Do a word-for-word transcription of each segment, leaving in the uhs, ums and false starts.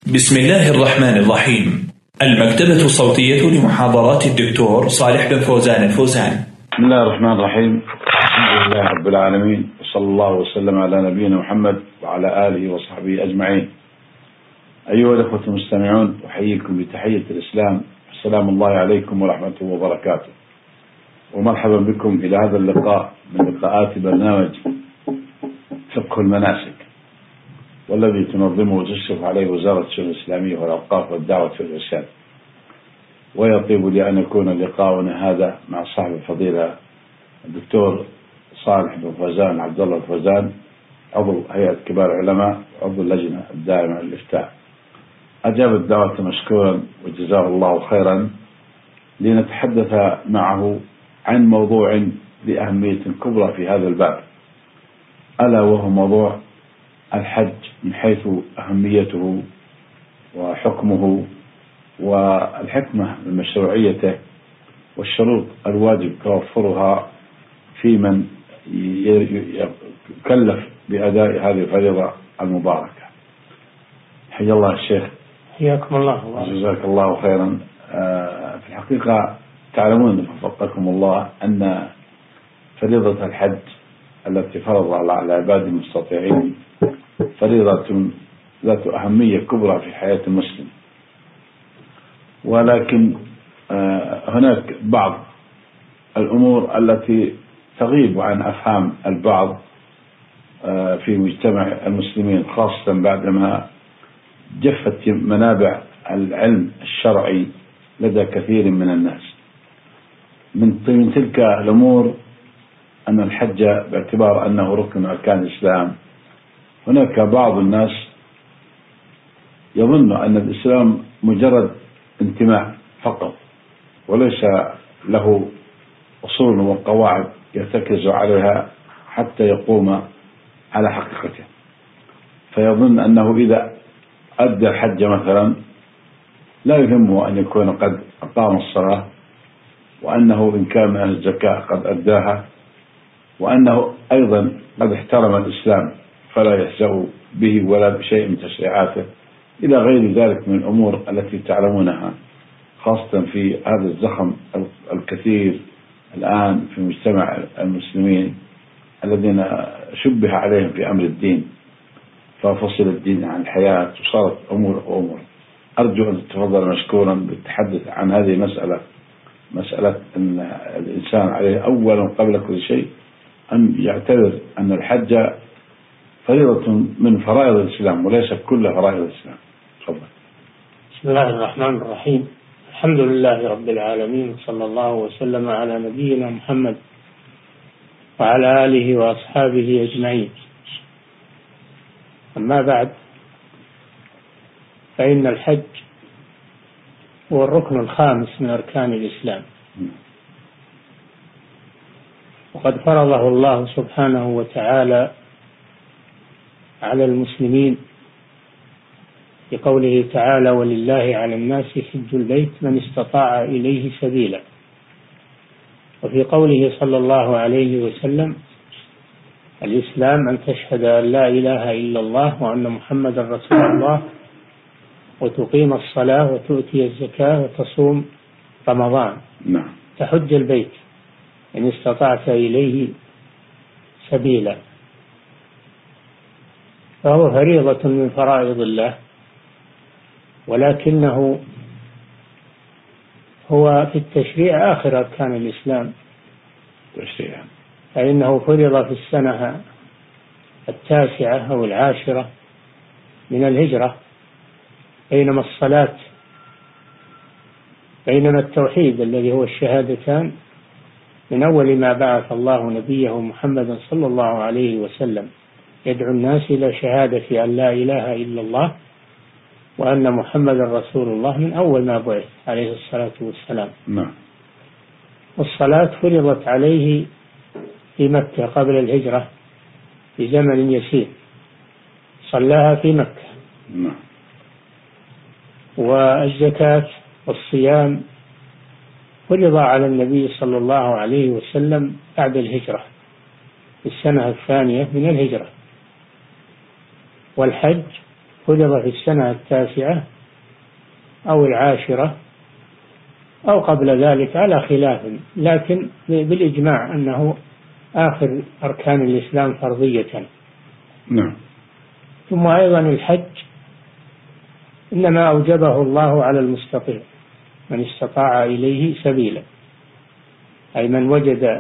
بسم الله الرحمن الرحيم. المكتبة الصوتية لمحاضرات الدكتور صالح بن فوزان الفوزان. بسم الله الرحمن الرحيم. الحمد لله رب العالمين، وصلى الله وسلم على نبينا محمد وعلى آله وصحبه أجمعين. أيها الأخوة المستمعون، أحييكم بتحية الإسلام، السلام الله عليكم ورحمته وبركاته، ومرحبا بكم إلى هذا اللقاء من لقاءات برنامج فقه المناسك، والذي تنظمه وتشرف عليه وزارة الشؤون الإسلامية والأوقاف والدعوة في الإرشاد. ويطيب لي أن يكون لقاؤنا هذا مع صاحب الفضيلة الدكتور صالح بن فوزان عبد الله الفوزان، عضو هيئة كبار العلماء وعضو اللجنة الدائمة للإفتاء. أجاب الدعوة مشكورا وجزاه الله خيرا لنتحدث معه عن موضوع لأهمية كبرى في هذا الباب، ألا وهو موضوع الحج من حيث أهميته وحكمه والحكمة من مشروعيته والشروط الواجب توفرها في من يكلف بأداء هذه الفريضة المباركة. حيا الله الشيخ. حياكم الله. جزاك الله خيرا. في الحقيقة تعلمون وفقكم الله أن فريضة الحج التي فرض على عباد المستطيعين فريضة ذات أهمية كبرى في حياة المسلم، ولكن هناك بعض الأمور التي تغيب عن أفهام البعض في مجتمع المسلمين، خاصة بعدما جفت منابع العلم الشرعي لدى كثير من الناس. من تلك الأمور أن الحج باعتبار أنه ركن من أركان الإسلام، هناك بعض الناس يظن أن الإسلام مجرد انتماء فقط، وليس له أصول وقواعد يرتكز عليها حتى يقوم على حقيقته، فيظن أنه إذا أدى الحج مثلا لا يهمه أن يكون قد أقام الصلاة، وأنه إن كان من الزكاة قد أداها، وأنه أيضا قد احترم الإسلام فلا يهزأ به ولا بشيء من تشريعاته، إلى غير ذلك من الأمور التي تعلمونها، خاصة في هذا الزخم الكثير الآن في مجتمع المسلمين الذين شبه عليهم في أمر الدين، ففصل الدين عن الحياة وصارت أمور وأمور. أرجو أن تتفضل مشكورا بالتحدث عن هذه المسألة، مسألة أن الإنسان عليه أولا قبل كل شيء أن يعتبر أن الحج فريضة من فرائض الإسلام وليس كل فرائض الإسلام. تفضل. بسم الله الرحمن الرحيم. الحمد لله رب العالمين، صلى الله وسلم على نبينا محمد وعلى آله وأصحابه أجمعين. أما بعد، فإن الحج هو الركن الخامس من أركان الإسلام، وقد فرضه الله سبحانه وتعالى على المسلمين بقوله تعالى: ولله على الناس حج البيت من استطاع إليه سبيلا. وفي قوله صلى الله عليه وسلم: الإسلام أن تشهد أن لا إله إلا الله وأن محمدا رسول الله وتقيم الصلاة وتؤتي الزكاة وتصوم رمضان تحج البيت إن استطعت إليه سبيلا. فهو فريضة من فرائض الله، ولكنه هو في التشريع آخر أركان الإسلام، فإنه فرض في السنة التاسعة أو العاشرة من الهجرة، بينما الصلاة بينما التوحيد الذي هو الشهادتان من أول ما بعث الله نبيه محمدا صلى الله عليه وسلم يدعو الناس إلى شهادة أن لا إله إلا الله وأن محمدا رسول الله من أول ما بعث عليه الصلاة والسلام. نعم. والصلاة فرضت عليه في مكة قبل الهجرة في زمن يسير، صلاها في مكة. نعم. والزكاة والصيام فرض على النبي صلى الله عليه وسلم بعد الهجرة في السنة الثانية من الهجرة. والحج فرض في السنة التاسعة أو العاشرة أو قبل ذلك على خلاف، لكن بالإجماع أنه آخر أركان الإسلام فرضية. نعم. ثم أيضا الحج إنما أوجبه الله على المستطيع، من استطاع إليه سبيلا، أي من وجد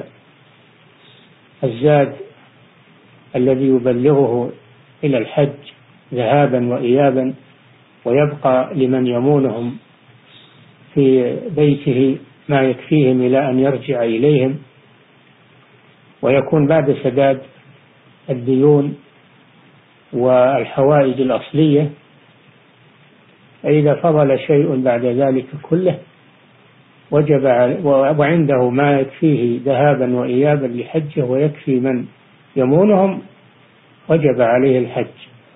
الزاد الذي يبلغه إلى الحج ذهابا وإيابا، ويبقى لمن يمونهم في بيته ما يكفيهم إلى أن يرجع إليهم، ويكون بعد سداد الديون والحوائج الأصلية. فإذا فضل شيء بعد ذلك كله وجب، وعنده ما يكفيه ذهابا وإيابا لحجه ويكفي من يمونهم، وجب عليه الحج،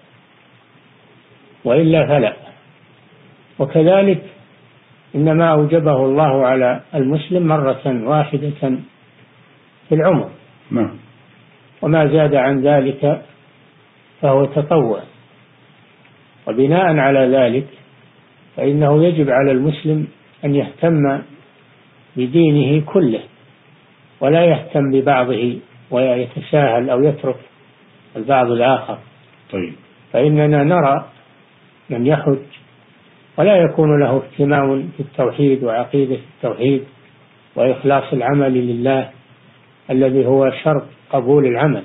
وإلا فلا. وكذلك إنما أوجبه الله على المسلم مرة واحدة في العمر، وما زاد عن ذلك فهو تطوع. وبناء على ذلك فإنه يجب على المسلم أن يهتم بدينه كله، ولا يهتم ببعضه ويتساهل أو يترك البعض الآخر. طيب. فإننا نرى من يحج ولا يكون له اهتمام في التوحيد وعقيدة التوحيد وإخلاص العمل لله الذي هو شرط قبول العمل.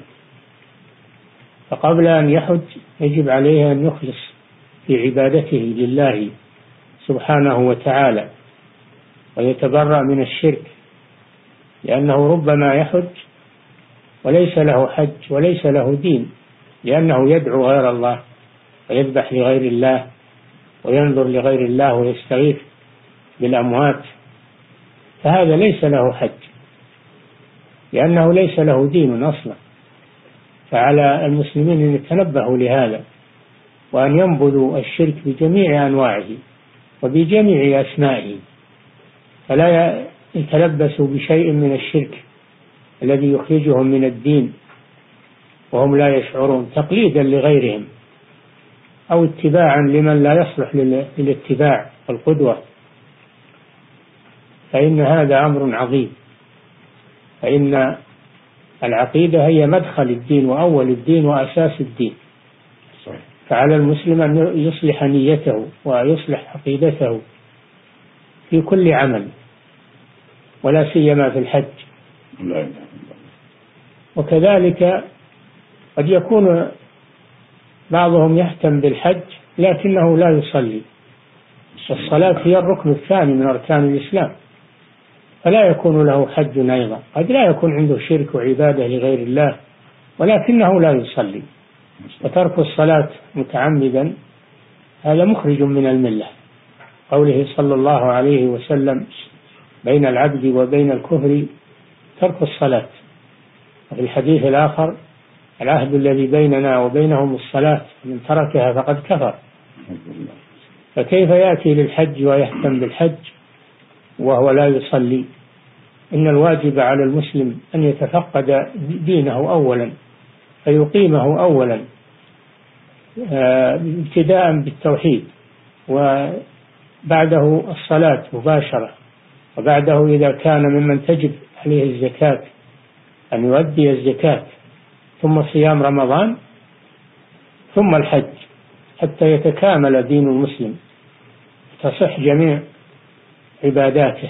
فقبل أن يحج يجب عليه أن يخلص في عبادته لله سبحانه وتعالى، ويتبرأ من الشرك، لأنه ربما يحج وليس له حج وليس له دين، لأنه يدعو غير الله ويذبح لغير الله وينظر لغير الله ويستغيث بالأموات، فهذا ليس له حج لأنه ليس له دين أصلا. فعلى المسلمين أن يتنبهوا لهذا، وأن ينبذوا الشرك بجميع أنواعه وبجميع أسمائه، فلا يتلبسوا بشيء من الشرك الذي يخرجهم من الدين وهم لا يشعرون، تقليدا لغيرهم أو اتباعا لمن لا يصلح للاتباع والقدوة، فإن هذا أمر عظيم. فإن العقيدة هي مدخل الدين وأول الدين وأساس الدين. فعلى المسلم أن يصلح نيته ويصلح عقيدته في كل عمل، ولا سيما في الحج. وكذلك قد يكون بعضهم يهتم بالحج لكنه لا يصلي، والصلاة هي الركن الثاني من أركان الإسلام، فلا يكون له حج أيضا. قد لا يكون عنده شرك وعبادة لغير الله ولكنه لا يصلي، وترك الصلاة متعمدا هذا مخرج من الملة. قوله صلى الله عليه وسلم: بين العبد وبين الكفر ترك الصلاة. وفي الحديث الآخر: العهد الذي بيننا وبينهم الصلاة، من تركها فقد كفر. فكيف يأتي للحج ويهتم بالحج وهو لا يصلي؟ إن الواجب على المسلم أن يتفقد دينه أولا، فيقيمه أولا ابتداء بالتوحيد، وبعده الصلاة مباشرة، وبعده إذا كان ممن تجب عليه الزكاة أن يؤدي الزكاة، ثم صيام رمضان، ثم الحج، حتى يتكامل دين المسلم، تصح جميع عباداته.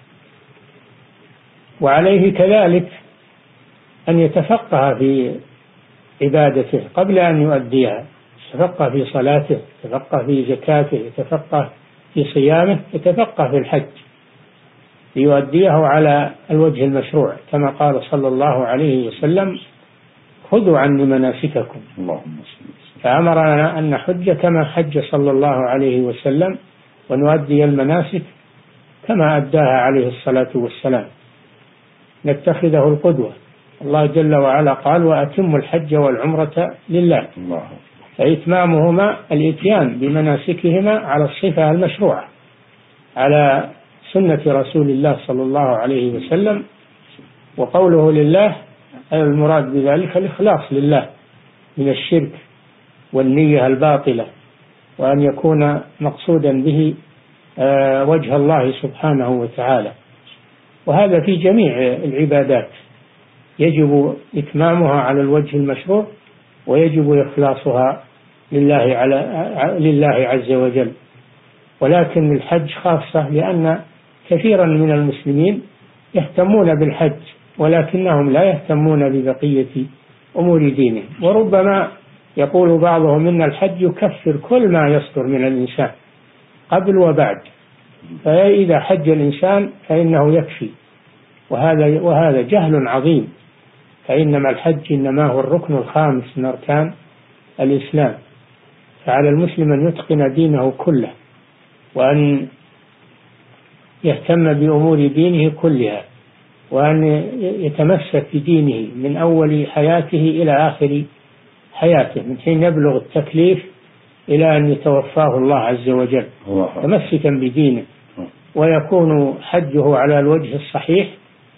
وعليه كذلك أن يتفقه في عبادته قبل أن يؤديها، يتفقه في صلاته، يتفقه في زكاته، يتفقه في صيامه، يتفقه في الحج ليؤديه على الوجه المشروع، كما قال صلى الله عليه وسلم: خذوا عني مناسككم. فأمرنا أن نحج كما حج صلى الله عليه وسلم، ونؤدي المناسك كما أداها عليه الصلاة والسلام، نتخذه القدوة. الله جل وعلا قال: وأتموا الحج والعمرة لله. فإتمامهما الإتيان بمناسكهما على الصفة المشروعة، على سنة رسول الله صلى الله عليه وسلم. وقوله لله المراد بذلك الإخلاص لله من الشرك والنية الباطلة وأن يكون مقصودا به وجه الله سبحانه وتعالى. وهذا في جميع العبادات يجب إتمامها على الوجه المشروع، ويجب إخلاصها لله على لله عز وجل. ولكن الحج خاصة، لأن كثيرا من المسلمين يهتمون بالحج ولكنهم لا يهتمون ببقية أمور دينهم. وربما يقول بعضهم إن الحج يكفر كل ما يصدر من الإنسان قبل وبعد، فإذا حج الإنسان فإنه يكفي، وهذا وهذا جهل عظيم. فإنما الحج إنما هو الركن الخامس من أركان الإسلام، فعلى المسلم أن يتقن دينه كله، وأن يهتم بأمور دينه كلها، وأن يتمسك بدينه من أول حياته إلى آخر حياته، من حين يبلغ التكليف إلى أن يتوفاه الله عز وجل تمسكا بدينه، ويكون حجه على الوجه الصحيح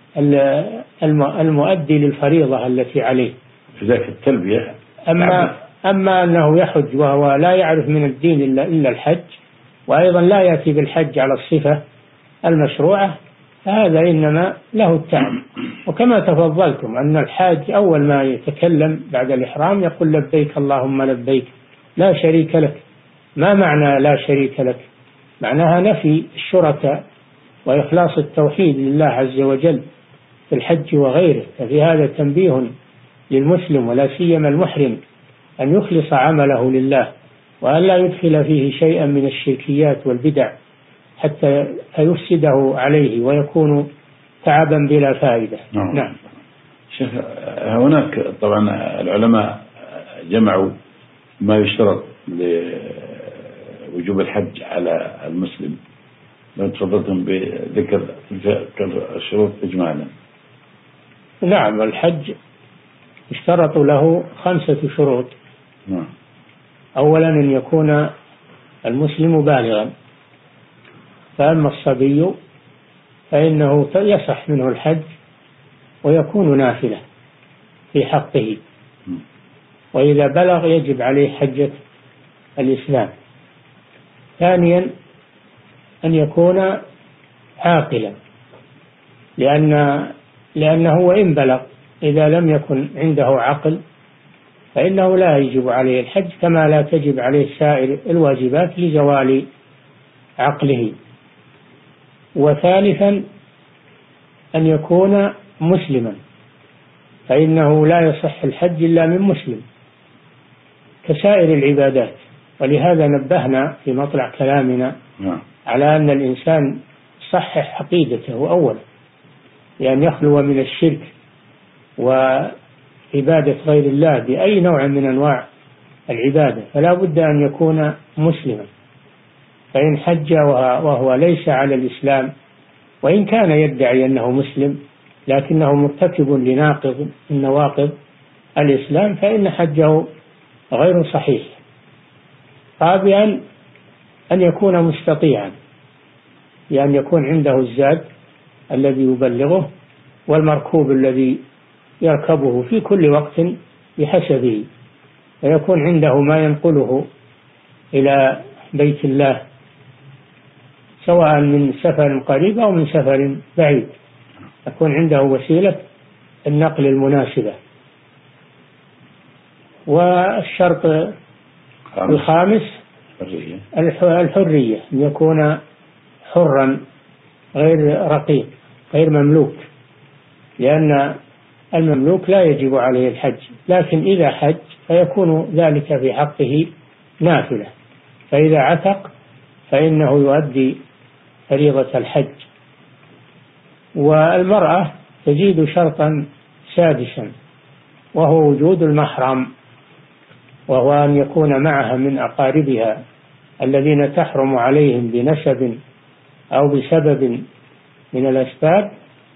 المؤدي للفريضة التي عليه في ذلك التلبية. أما, أما أنه يحج وهو لا يعرف من الدين إلا, إلا الحج، وأيضا لا يأتي بالحج على الصفة المشروعة، فهذا إنما له التعب. وكما تفضلتم أن الحاج أول ما يتكلم بعد الإحرام يقول لبيك اللهم لبيك لا شريك لك. ما معنى لا شريك لك؟ معناها نفي الشركاء وإخلاص التوحيد لله عز وجل في الحج وغيره. ففي هذا تنبيه للمسلم ولا سيما المحرم أن يخلص عمله لله، وأن لا يدخل فيه شيئا من الشركيات والبدع حتى يفسده عليه ويكون تعبا بلا فائدة. نعم. نعم. شيخ، هناك طبعا العلماء جمعوا ما يشترط لوجوب الحج على المسلم، لو تفضلتم بذكر الشروط إجمالا. نعم، الحج اشترط له خمسة شروط. نعم. أولا أن يكون المسلم بالغا، فأما الصبي فإنه يصح منه الحج ويكون نافلة في حقه، وإذا بلغ يجب عليه حجة الإسلام. ثانيا أن يكون عاقلا، لأن لأنه وإن بلغ إذا لم يكن عنده عقل فإنه لا يجب عليه الحج، كما لا تجب عليه سائر الواجبات لزوال عقله. وثالثا أن يكون مسلما، فإنه لا يصح الحج إلا من مسلم كسائر العبادات. ولهذا نبهنا في مطلع كلامنا على أن الإنسان صحح عقيدته أولا، لأن يخلو من الشرك وعبادة غير الله بأي نوع من أنواع العبادة، فلا بد أن يكون مسلما. فإن حج وهو ليس على الإسلام، وإن كان يدعي أنه مسلم لكنه مرتكب لناقض من نواقض الإسلام، فإن حجه غير صحيح. رابعا أن يكون مستطيعا، لأن يكون عنده الزاد الذي يبلغه والمركوب الذي يركبه في كل وقت بحسبه، ويكون عنده ما ينقله إلى بيت الله سواء من سفر قريب أو من سفر بعيد، يكون عنده وسيلة النقل المناسبة. والشرط الخامس الحرية، أن يكون حرا غير رقيق غير مملوك، لأن المملوك لا يجب عليه الحج، لكن إذا حج فيكون ذلك في حقه نافلة، فإذا عتق فإنه يؤدي فريضة الحج. والمرأة تزيد شرطا سادسا، وهو وجود المحرم، وهو أن يكون معها من أقاربها الذين تحرم عليهم بنسب أو بسبب من الأسباب،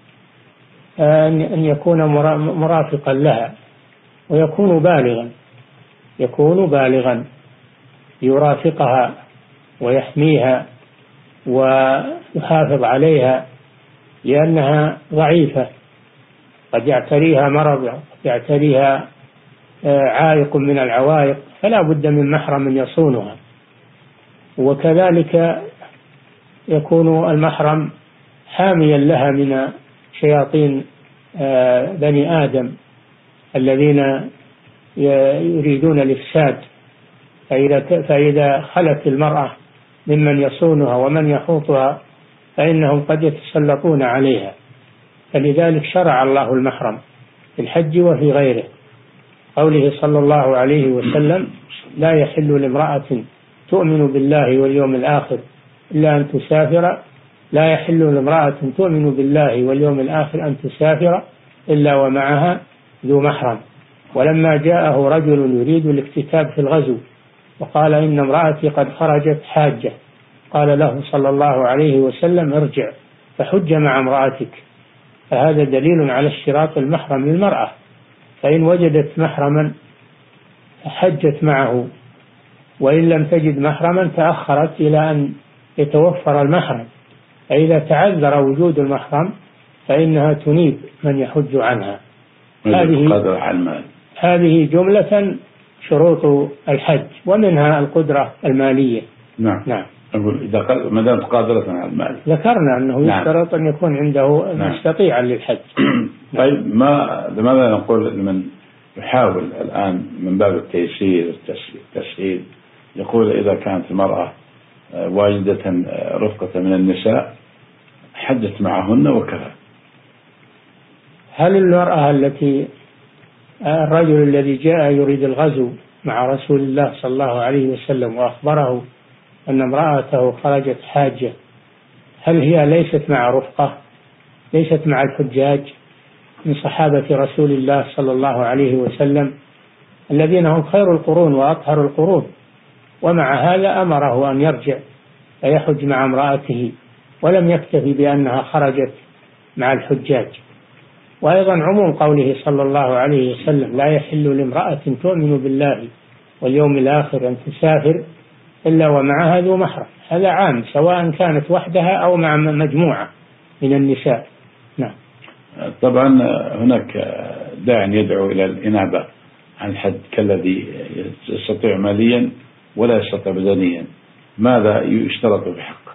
أن يكون مرافقا لها، ويكون بالغا يكون بالغا يرافقها ويحميها ويحافظ عليها، لأنها ضعيفة، قد يعتريها مرض، قد يعتريها عائق من العوائق، فلا بد من محرم يصونها. وكذلك يكون المحرم حاميا لها من شياطين بني آدم الذين يريدون الإفساد، فإذا خلت المرأة ممن يصونها ومن يحوطها فإنهم قد يتسلطون عليها. فلذلك شرع الله المحرم في الحج وفي غيره. قوله صلى الله عليه وسلم: لا يحل لامرأة تؤمن بالله واليوم الآخر إلا أن تسافر لا يحل لامرأة تؤمن بالله واليوم الآخر أن تسافر إلا ومعها ذو محرم. ولما جاءه رجل يريد الاكتتاب في الغزو وقال: إن امرأتي قد خرجت حاجة، قال له صلى الله عليه وسلم: ارجع فحج مع امرأتك. فهذا دليل على اشتراط المحرم للمرأة، فإن وجدت محرما حجت معه، وإن لم تجد محرما تأخرت إلى أن يتوفر المحرم. فإذا تعذر وجود المحرم فإنها تنيب من يحج عنها. هذه هذه جملة شروط الحج، ومنها القدرة المالية. نعم. نعم. أقول إذا ما دامت قادرة على المال. ذكرنا أنه نعم. يشترط أن يكون عنده نعم. مستطيعا للحج. طيب ما لماذا نقول لمن يحاول الآن من باب التيسير التسهيل يقول إذا كانت المرأة واجدة رفقة من النساء حجت معهن وكذا؟ هل المرأة التي الرجل الذي جاء يريد الغزو مع رسول الله صلى الله عليه وسلم وأخبره أن امرأته خرجت حاجة، هل هي ليست مع رفقة، ليست مع الحجاج من صحابة رسول الله صلى الله عليه وسلم الذين هم خير القرون وأطهر القرون؟ ومع هذا أمره أن يرجع فيحج مع امرأته، ولم يكتفي بأنها خرجت مع الحجاج. وأيضا عموم قوله صلى الله عليه وسلم: لا يحل لامرأة تؤمن بالله واليوم الآخر أن تسافر إلا ومعها ذو محرم. هذا عام سواء كانت وحدها أو مع مجموعة من النساء. نعم. طبعا هناك داع يدعو إلى الإنابة عن الحج كالذي يستطيع ماليا ولا يستطيع بدنيا، ماذا يشترط بحق؟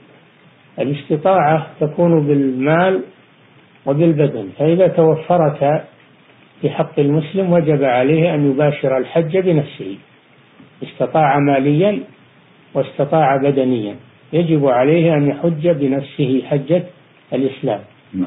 الاستطاعة تكون بالمال وبالبدن، فإذا توفرتا في حق المسلم وجب عليه أن يباشر الحج بنفسه. استطاع ماليا واستطاع بدنيا يجب عليه أن يحج بنفسه حجة الإسلام.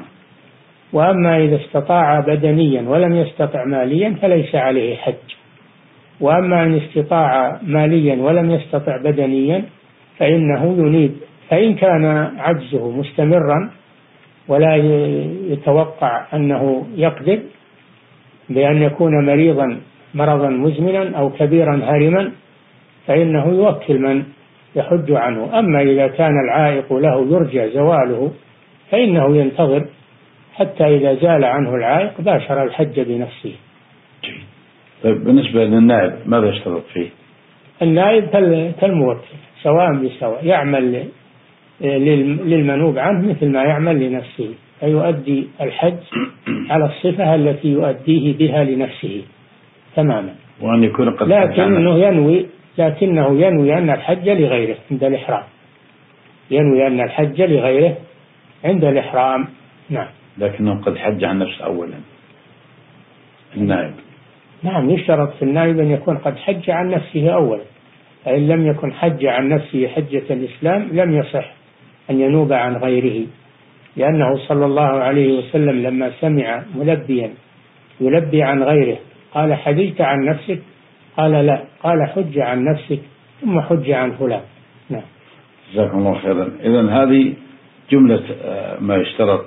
وأما إذا استطاع بدنيا ولم يستطع ماليا فليس عليه حج. وأما إن استطاع ماليا ولم يستطع بدنيا فإنه ينيب، فإن كان عجزه مستمرا ولا يتوقع أنه يقدر بأن يكون مريضا مرضا مزمنا أو كبيرا هرما فإنه يوكل من يحج عنه. أما إذا كان العائق له يرجى زواله فإنه ينتظر حتى إذا زال عنه العائق باشر الحج بنفسه. طيب بالنسبة للنائب ماذا يشترط فيه؟ النائب كالموكل سواء بسواء، يعمل للمنوب عنه مثل ما يعمل لنفسه، فيؤدي الحج على الصفة التي يؤديه بها لنفسه تماما. وأن يكون قد لكنه ينوي لكنه ينوي أن الحج لغيره عند الإحرام، ينوي أن الحج لغيره عند الإحرام. نعم. لكنه قد حج عن نفسه أولا النائب. نعم، يشترط في النائب أن يكون قد حج عن نفسه أولا، فإن لم يكن حج عن نفسه حجة الإسلام لم يصح أن ينوب عن غيره، لأنه صلى الله عليه وسلم لما سمع ملبيا يلبي عن غيره قال: حججت عن نفسك؟ قال: لا. قال: حج عن نفسك ثم حج عن فلان. نعم. جزاكم الله خيرا. إذن هذه جملة ما يشترط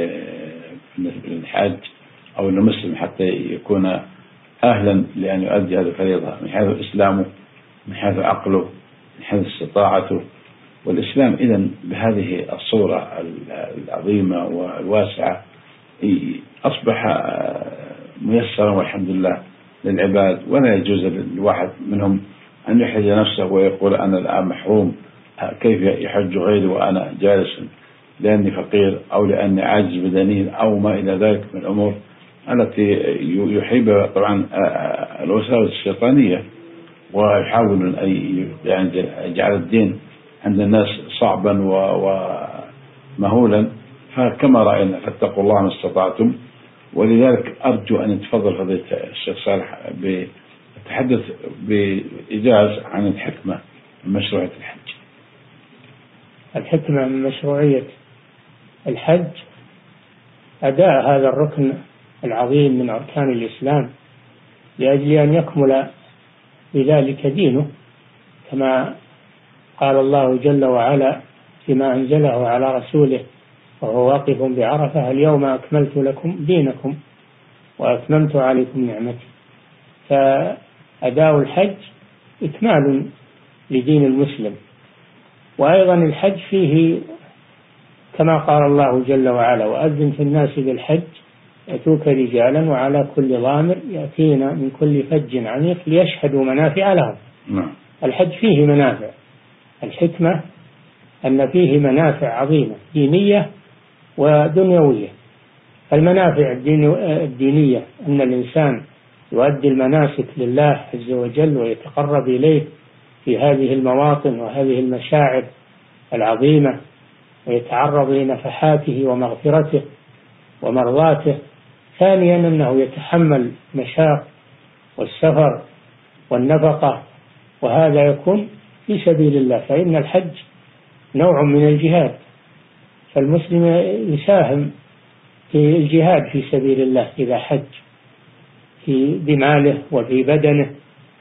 للحاج أو المسلم حتى يكون أهلا لأن يؤدي هذه الفريضة من حيث إسلامه، من حيث عقله، من حيث استطاعته. والإسلام إذن بهذه الصورة العظيمة والواسعة أصبح ميسرا والحمد لله للعباد، ولا يجوز للواحد منهم أن يحرج نفسه ويقول أنا الآن محروم، كيف يحج غيري وأنا جالس لأني فقير أو لأني عاجز بدنيا أو ما إلى ذلك من الأمور التي يحيبها طبعا الوساوس الشيطانية. ويحاولون أن يعني يجعل الدين عند الناس صعبا ومهولا. فكما رأينا فاتقوا الله ما استطعتم. ولذلك أرجو أن يتفضل فضيلة الشيخ صالح بالتحدث بإيجاز عن الحكمة من مشروعية الحج. الحكمة من مشروعية الحج أداء هذا الركن العظيم من أركان الإسلام لأجل أن يكمل بذلك دينه، كما قال الله جل وعلا فيما أنزله على رسوله وهو واقف بعرفة: اليوم أكملت لكم دينكم وأتممت عليكم نعمتي. فأداء الحج إكمال لدين المسلم. وأيضا الحج فيه كما قال الله جل وعلا: وأذن في الناس بالحج يأتوك رجالا وعلى كل ضامر يأتين من كل فج عميق ليشهدوا منافع لهم. الحج فيه منافع. الحكمة أن فيه منافع عظيمة دينية ودنيوية. المنافع الدينية أن الإنسان يؤدي المناسك لله عز وجل ويتقرب إليه في هذه المواطن وهذه المشاعر العظيمة، ويتعرض لنفحاته ومغفرته ومرضاته. ثانيا أنه يتحمل مشاق والسفر والنفقة، وهذا يكون في سبيل الله، فإن الحج نوع من الجهاد، فالمسلم يساهم في الجهاد في سبيل الله إذا حج في بماله وفي بدنه،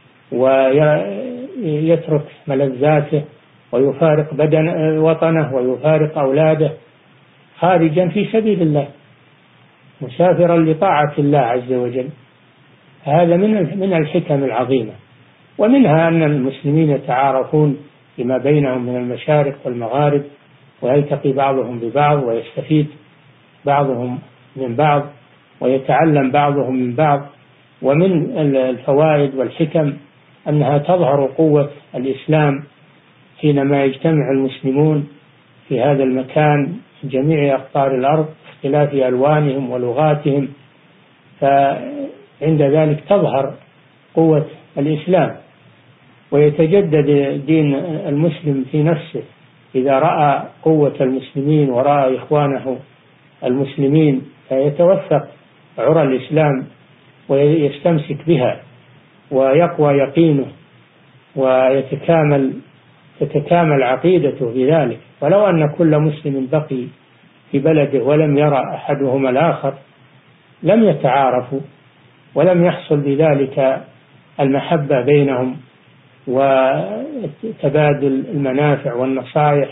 ويترك ملذاته ويفارق بدن وطنه ويفارق أولاده خارجا في سبيل الله مسافرا لطاعة الله عز وجل. هذا من من الحكم العظيمة. ومنها أن المسلمين يتعارفون فيما بينهم من المشارق والمغارب، ويلتقي بعضهم ببعض ويستفيد بعضهم من بعض ويتعلم بعضهم من بعض. ومن الفوائد والحكم أنها تظهر قوة الإسلام حينما يجتمع المسلمون في هذا المكان في جميع أقطار الأرض باختلاف ألوانهم ولغاتهم، فعند ذلك تظهر قوة الإسلام ويتجدد دين المسلم في نفسه إذا رأى قوة المسلمين ورأى إخوانه المسلمين، فيتوثق عرى الإسلام ويستمسك بها ويقوى يقينه ويتكامل تتكامل عقيدته بذلك. ولو أن كل مسلم بقي في بلده ولم يرى أحدهما الآخر لم يتعارفوا ولم يحصل بذلك المحبة بينهم وتبادل المنافع والنصائح،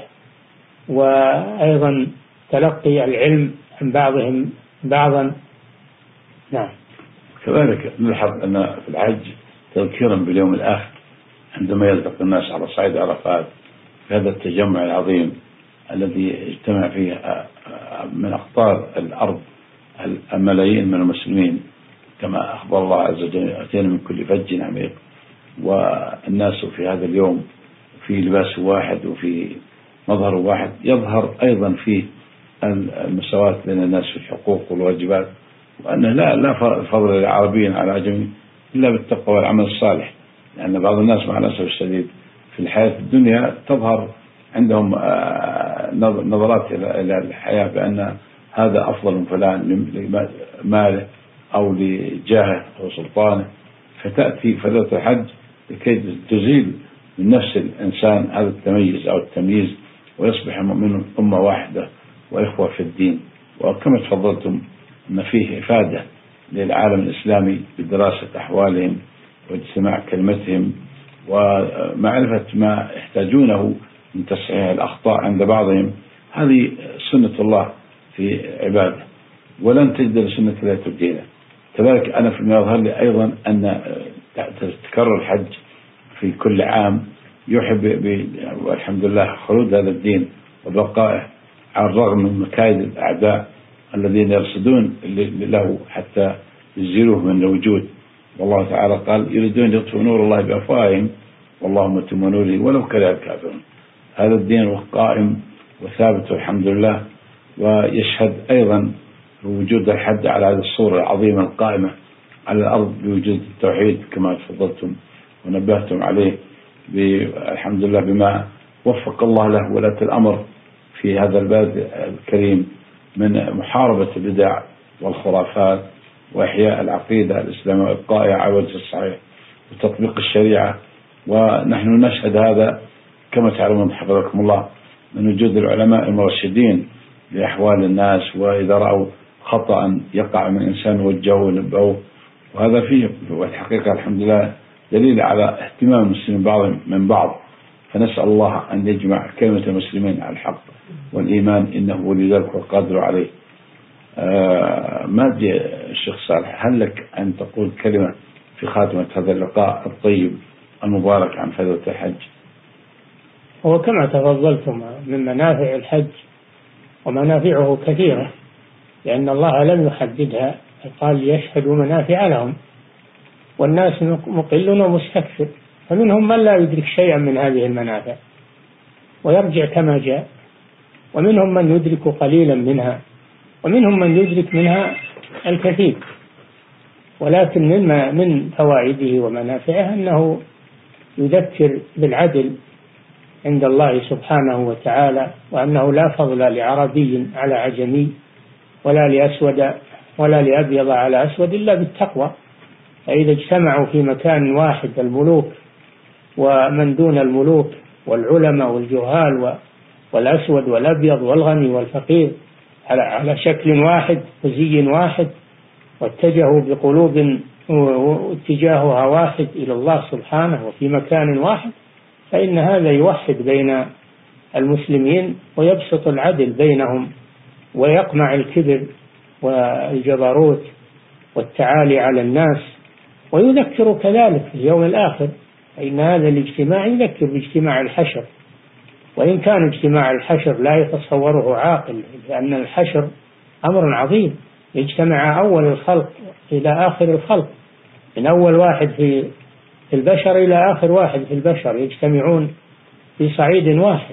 وأيضا تلقي العلم عن بعضهم بعضا. نعم. كذلك نلحظ أن في الحج تذكيرا باليوم الآخر عندما يلتقي الناس على صعيد عرفات في هذا التجمع العظيم الذي اجتمع فيه من أقطار الأرض الملايين من المسلمين، كما أخبر الله عز وجل: أتينا من كل فج عميق. والناس في هذا اليوم في لباس واحد وفي مظهر واحد، يظهر أيضا فيه المساواة بين الناس في الحقوق والواجبات، وأن لا لا فضل للعربيين على عجمي إلا بالتقوى والعمل الصالح. لأن بعض الناس مع الأسف الشديد في الحياة الدنيا تظهر عندهم نظرات إلى الحياة بأن هذا أفضل من فلان لماله أو لجاهه أو سلطانه، فتأتي فضيلة الحج لكي تزيل من نفس الإنسان هذا التميز أو التمييز، ويصبح المؤمن أمة واحدة وإخوة في الدين. وكما تفضلتم أن فيه إفادة للعالم الإسلامي بدراسة أحوالهم واجتماع كلمتهم ومعرفة ما يحتاجونه من تصحيح الأخطاء عند بعضهم. هذه سنة الله في عباده، ولن تجد لسنة الله تبديلا. كذلك أنا في يظهر لي أيضا أن تكرر الحج في كل عام يحب والحمد لله خلود هذا الدين وبقائه على الرغم من مكايد الأعداء الذين يرصدون له حتى يزيلوه من الوجود. والله تعالى قال: يريدون يطفئوا نور الله بأفواههم والله متم نوره ولو كره الكافرون. هذا الدين قائم وثابت والحمد لله. ويشهد أيضا وجود الحج على هذه الصورة العظيمة القائمة على الأرض بوجود التوحيد كما تفضلتم، ونبهتم عليه الحمد لله بما وفق الله له ولاة الأمر في هذا البلد الكريم من محاربة البدع والخرافات وإحياء العقيدة الإسلامية وإبقائها على الوجه الصحيح وتطبيق الشريعة. ونحن نشهد هذا كما تعلمون حفظكم الله من وجود العلماء المرشدين لأحوال الناس، وإذا رأوا خطأ يقع من إنسان وجهوه ونبهوه، وهذا فيه والحقيقة الحمد لله دليل على اهتمام المسلمين بعضهم من بعض. فنسأل الله أن يجمع كلمة المسلمين على الحق والإيمان إنه ولي ذلك والقادر عليه. آه ما أدري الشيخ صالح، هل لك أن تقول كلمة في خاتمة هذا اللقاء الطيب المبارك عن فائدة الحج؟ هو كما تفضلتم من منافع الحج ومنافعه كثيرة، لأن الله لم يحددها، قال يشهدوا منافع لهم، والناس مقل ومستكثر، فمنهم من لا يدرك شيئا من هذه المنافع ويرجع كما جاء، ومنهم من يدرك قليلا منها، ومنهم من يدرك منها الكثير. ولكن مما من فوائده ومنافعه أنه يذكر بالعدل عند الله سبحانه وتعالى، وأنه لا فضل لعربي على عجمي ولا لأسود ولا لأبيض على أسود إلا بالتقوى. فإذا اجتمعوا في مكان واحد الملوك ومن دون الملوك والعلماء والجهال والأسود والأبيض والغني والفقير على شكل واحد وزي واحد، واتجهوا بقلوب واتجاهها واحد إلى الله سبحانه وفي مكان واحد، فإن هذا يوحد بين المسلمين ويبسط العدل بينهم ويقمع الكبر والجبروت والتعالي على الناس، ويذكر كذلك في اليوم الآخر، فإن هذا الاجتماع يذكر باجتماع الحشر، وإن كان اجتماع الحشر لا يتصوره عاقل، لأن الحشر أمر عظيم، يجتمع أول الخلق إلى آخر الخلق، من أول واحد في البشر إلى آخر واحد في البشر يجتمعون في صعيد واحد،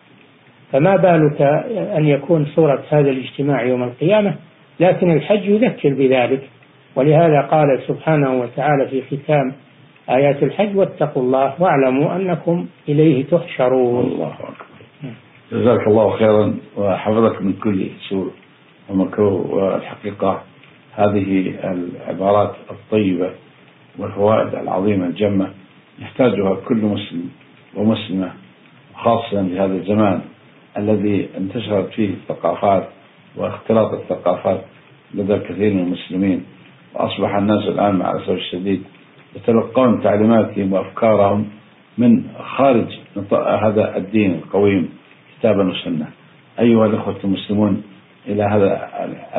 فما بالك أن يكون صورة هذا الاجتماع يوم القيامة. لكن الحج يذكر بذلك، ولهذا قال سبحانه وتعالى في ختام آيات الحج: واتقوا الله واعلموا أنكم إليه تحشرون. الله أكبر. جزاك الله خيرا وحفظك من كل سوء ومكروه. والحقيقة هذه العبارات الطيبة والفوائد العظيمة الجمة يحتاجها كل مسلم ومسلمة، خاصة في هذا الزمان الذي انتشرت فيه الثقافات واختلاط الثقافات لدى الكثير من المسلمين، وأصبح الناس الآن مع الأسف الشديد يتلقون تعليماتهم وأفكارهم من خارج نطاق هذا الدين القويم كتابا وسنة. أيها الأخوة المسلمون، إلى هذا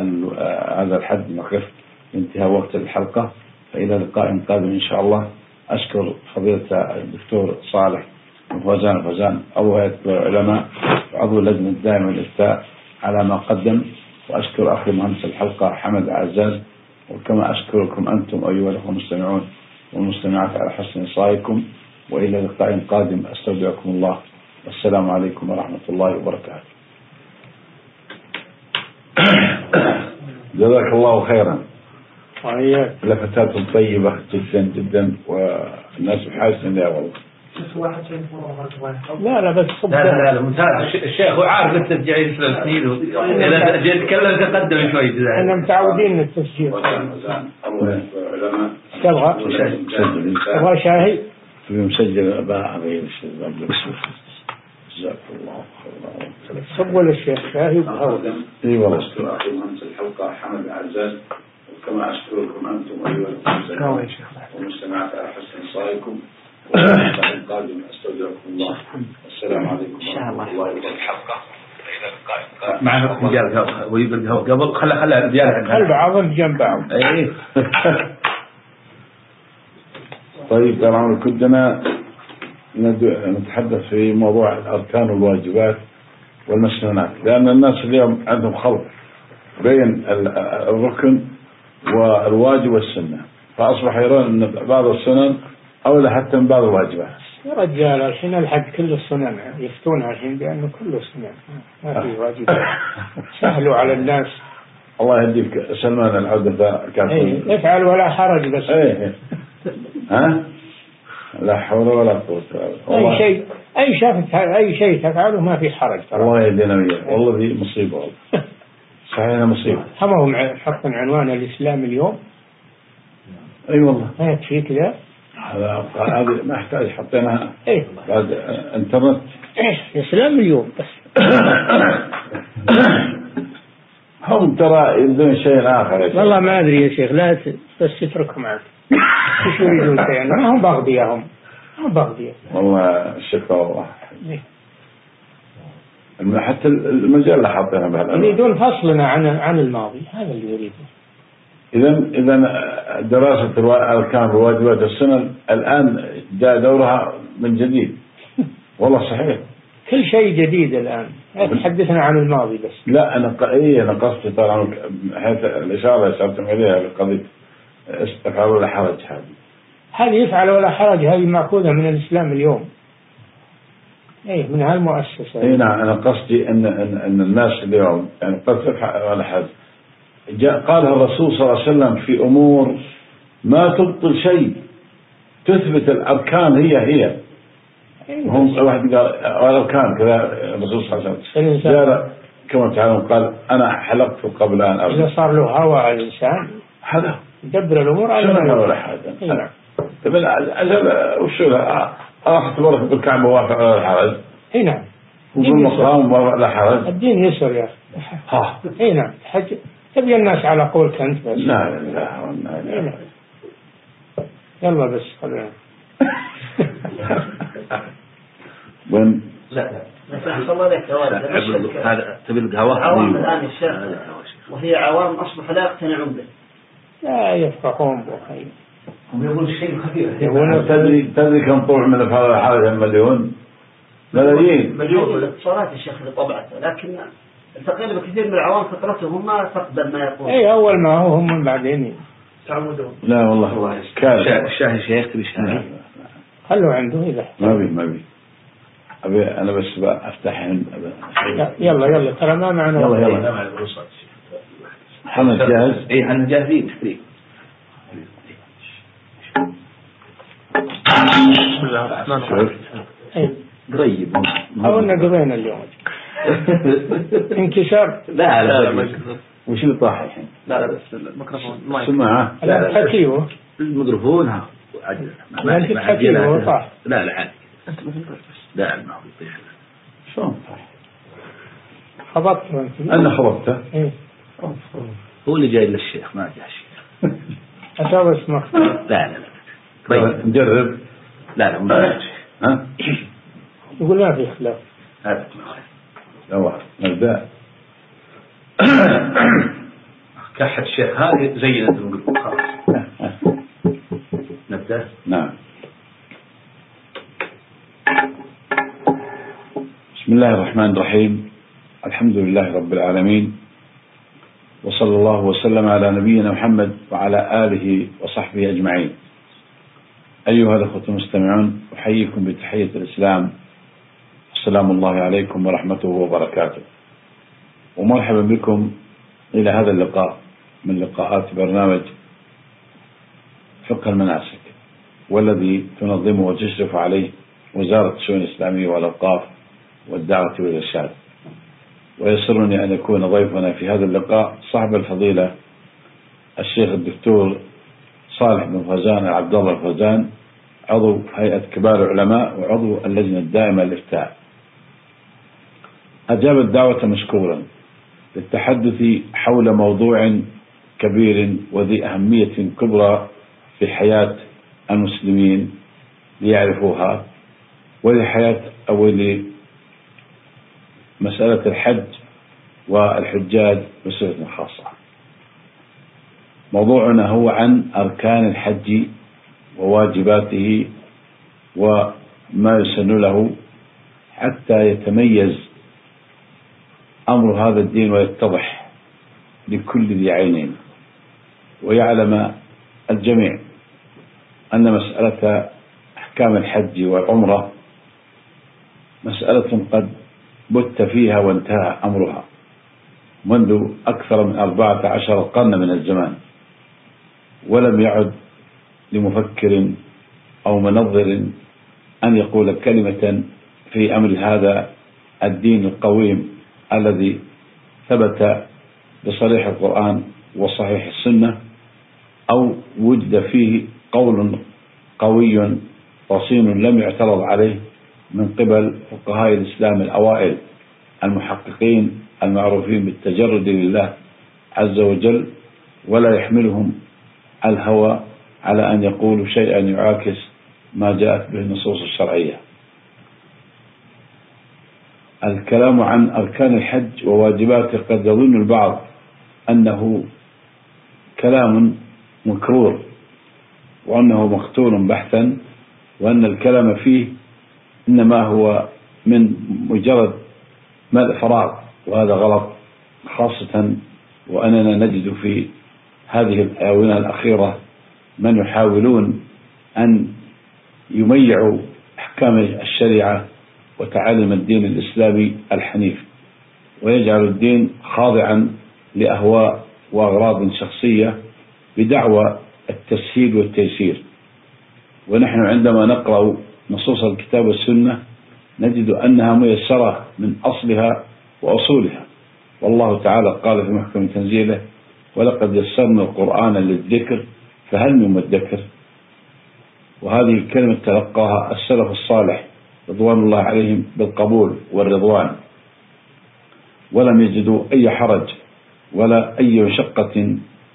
هذا الحد نقف انتهاء وقت الحلقة، فإلى لقاء قادم إن شاء الله. أشكر فضيلة الدكتور صالح فوزان فوزان أبو هيئة العلماء وعضو اللجنة الدائمة للإفتاء على ما قدم، وأشكر أخي مهندس الحلقة حمد عزاز، وكما أشكركم أنتم أيها الأخوة المستمعون والمستمعات على حسن إصغائكم. وإلى لقاء قادم أستودعكم الله، والسلام عليكم ورحمة الله وبركاته. جزاك الله خيرا. وإياك. لفتات طيبة جدا جدا، والناس بحاجة لها والله. لا لا بس لا لا لا ممتاز. الشيخ هو عارف انت جاي يسلم سنين، اذا جيت تتكلم تقدم شوي. احنا متعودين التسجيل. تبغى تبغى شاهي؟ مسجل اباء غير الشباب. جزاك الله خيرا. صب للشيخ شاهي وقهوة. اي والله. اشكر اخي مهندس الحلقة حمد عزاز، وكما اشكركم انتم ايها المستمعين على حسن صائكم. القادم استودعكم الله، السلام عليكم ورحمة الله وبركاته. معنا رجال ويبقى قبل خلى خلى رجال خلى بعضهم جنب بعض. اي طيب طبعا كنا نتحدث في موضوع الأركان والواجبات والمسنونات، لأن الناس اليوم عندهم خلط بين الركن والواجب والسنة، فأصبح يرون أن بعض السنن أولى حتى من بعض الواجبات. يا رجال الحين الحج كله سنن، يفتون الحين بأنه كله سنن ما في واجبات. سهلوا على الناس. الله يهديك سلمان العودة كافر. افعل ولا حرج بس. ايه ها لا حول ولا قوة إلا بالله. أي شيء أي شيء أي شيء تفعله ما في حرج ترى. الله يهدينا وياك، والله دي مصيبة والله. صحيح مصيبة. هم هم حطوا عنوان الإسلام اليوم. أي أيوة والله. ما يكفي كذا. هذا هذه ما يحتاج حطيناها. إيه. بعد انترنت. إيه الإسلام اليوم بس. هم ترى يبدون شيء آخر. والله ما أدري يا شيخ، لا بس اتركهم عاد. إيش يريدون يعني؟ ما هم بغضية هم. ما هم بغضية. والله شكرا والله. حتى المجلة حاطينها بهذا. يريدون فصلنا عن عن الماضي، هذا اللي يريدون. إذا إذا دراسة الأركان وواجبات السنن الآن جاء دورها من جديد. والله صحيح. كل شيء جديد الآن، تحدثنا عن الماضي بس. لا أنا إيه أنا قصدي طبعا حيث الإشارة اللي أشرتم إليها بقضية افعل ولا حرج هذه. هذه يفعل ولا حرج هذه مأخوذة من الإسلام اليوم. إيه من هالمؤسسة. إيه نعم أنا قصدي أن أن, أن الناس اليوم يعني قد تفعل ولا حرج. جاء قالها الرسول صلى الله عليه وسلم في أمور ما تبطل شيء، تثبت الأركان هي هي. هم واحد قال الأركان كذا الرسول صلى الله عليه وسلم جاء كما تعلم قال أنا حلقت قبل أن أرجع. إذا صار له هوى على الإنسان هذا يدبر الأمور على ما ولا حاجة. نعم. طيب أجل وشو لا راح تبارك بالكعبة وافق ولا حرج. إيه نعم. وبالمقام ولا حرج. الدين يسر يا أخي. ها. إيه نعم. حج تبي الناس على قولك أنت بس. لا لا لا. يلا بس خلينا. وين؟ لا لا. نسأل الله لك هذا تبي القهوة. عوام الآن يا شيخ، وهي عوام أصبح لا يقتنعون به. لا يفقهون به. هم يقولون شيء خفيف. تدري تدري كم طلع من هذا المليون؟ ملايين. مليون الاتصالات يا شيخ اللي طبعته، لكن تقريبا كثير من العوام فطرتهم ما تقبل ما يقول. اي اول ما هو هم من بعدين تعمدون. لا والله كان الشاهي شيخ تبي شاهي. خلوا عنده إذا ما بي ما بي أبي أنا بس بفتح يلا يلا ترى ما معنا. يلا يلا. محمد جاهز؟ إيه احنا جاهزين تقريبا. بسم الله الرحمن الرحيم. قريب أو إن قضينا اليوم انكسار. لا لا لا وش اللي طاح الحين؟ لا لا بس الميكروفون مايك. سمعه. لا لا الميكروفون ها. ما أنت تحكيه هو طاح. لا لا عادي. لا ما هو يطيح. شلون طاح؟ خبطته أنت. أنا خبطته. إيه. هو اللي جاي للشيخ ما جاء الشيخ. أسوي اسمك. لا لا لا. طيب نجرب. لا لا ما ها؟ يقول ما في خلاف. هذا يلا نبدأ. كحة الشيخ هذه زي أنت نقول خلاص. نبدأ. نعم. بسم الله الرحمن الرحيم. الحمد لله رب العالمين، وصلى الله وسلم على نبينا محمد وعلى آله وصحبه أجمعين. أيها الأخوة المستمعون، أحييكم بتحية الإسلام، السلام الله عليكم ورحمته وبركاته، ومرحبا بكم إلى هذا اللقاء من لقاءات برنامج فقه المناسك، والذي تنظمه وتشرف عليه وزارة الشؤون الإسلامية والأوقاف والدعوة والإرشاد. ويسرني أن يكون ضيفنا في هذا اللقاء صاحب الفضيلة الشيخ الدكتور صالح بن فوزان عبد الله الفوزان، عضو هيئة كبار العلماء وعضو اللجنة الدائمة للإفتاء. أجاب الدعوة مشكورا للتحدث حول موضوع كبير وذي أهمية كبرى في حياة المسلمين ليعرفوها، ولحياة أو لمسألة الحج والحجاج بصفة خاصة. موضوعنا هو عن أركان الحج وواجباته وما يسن له حتى يتميز أمر هذا الدين ويتضح لكل ذي عينين، ويعلم الجميع أن مسألة أحكام الحج والعمرة مسألة قد بت فيها وانتهى أمرها منذ أكثر من أربعة عشر قرن من الزمان، ولم يعد لمفكر أو منظر أن يقول كلمة في أمر هذا الدين القويم الذي ثبت بصريح القرآن وصحيح السنة، أو وجد فيه قول قوي رصين لم يعترض عليه من قبل فقهاء الإسلام الأوائل المحققين المعروفين بالتجرد لله عز وجل، ولا يحملهم الهوى على أن يقولوا شيئا يعاكس ما جاءت به النصوص الشرعية. الكلام عن أركان الحج وواجباته قد يظن البعض أنه كلام مكرور وأنه مختون بحثا، وأن الكلام فيه إنما هو من مجرد ملء فراغ، وهذا غلط، خاصة وأننا نجد في هذه الآونة الأخيرة من يحاولون أن يميعوا أحكام الشريعة وتعاليم الدين الإسلامي الحنيف، ويجعل الدين خاضعا لأهواء وأغراض شخصية بدعوى التسهيل والتيسير. ونحن عندما نقرأ نصوص الكتاب والسنة نجد أنها ميسرة من أصلها وأصولها، والله تعالى قال في محكم تنزيله: ولقد يسرنا القرآن للذكر فهل من مدكر. وهذه الكلمة تلقاها السلف الصالح رضوان الله عليهم بالقبول والرضوان، ولم يجدوا أي حرج ولا أي مشقة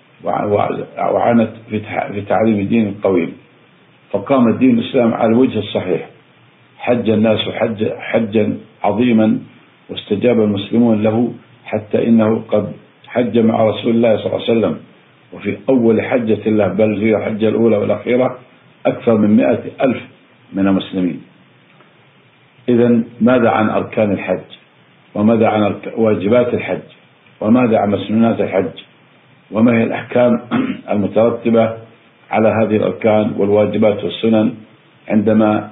وعنت في تعليم الدين القويم، فقام الدين الإسلام على الوجه الصحيح. حج الناس حج حجا عظيما واستجاب المسلمون له، حتى إنه قد حج مع رسول الله صلى الله عليه وسلم، وفي أول حجة له بل في الحجة الأولى والأخيرة أكثر من مئة ألف من المسلمين. إذن ماذا عن أركان الحج؟ وماذا عن واجبات الحج؟ وماذا عن مسنونات الحج؟ وما هي الأحكام المترتبة على هذه الأركان والواجبات والسنن عندما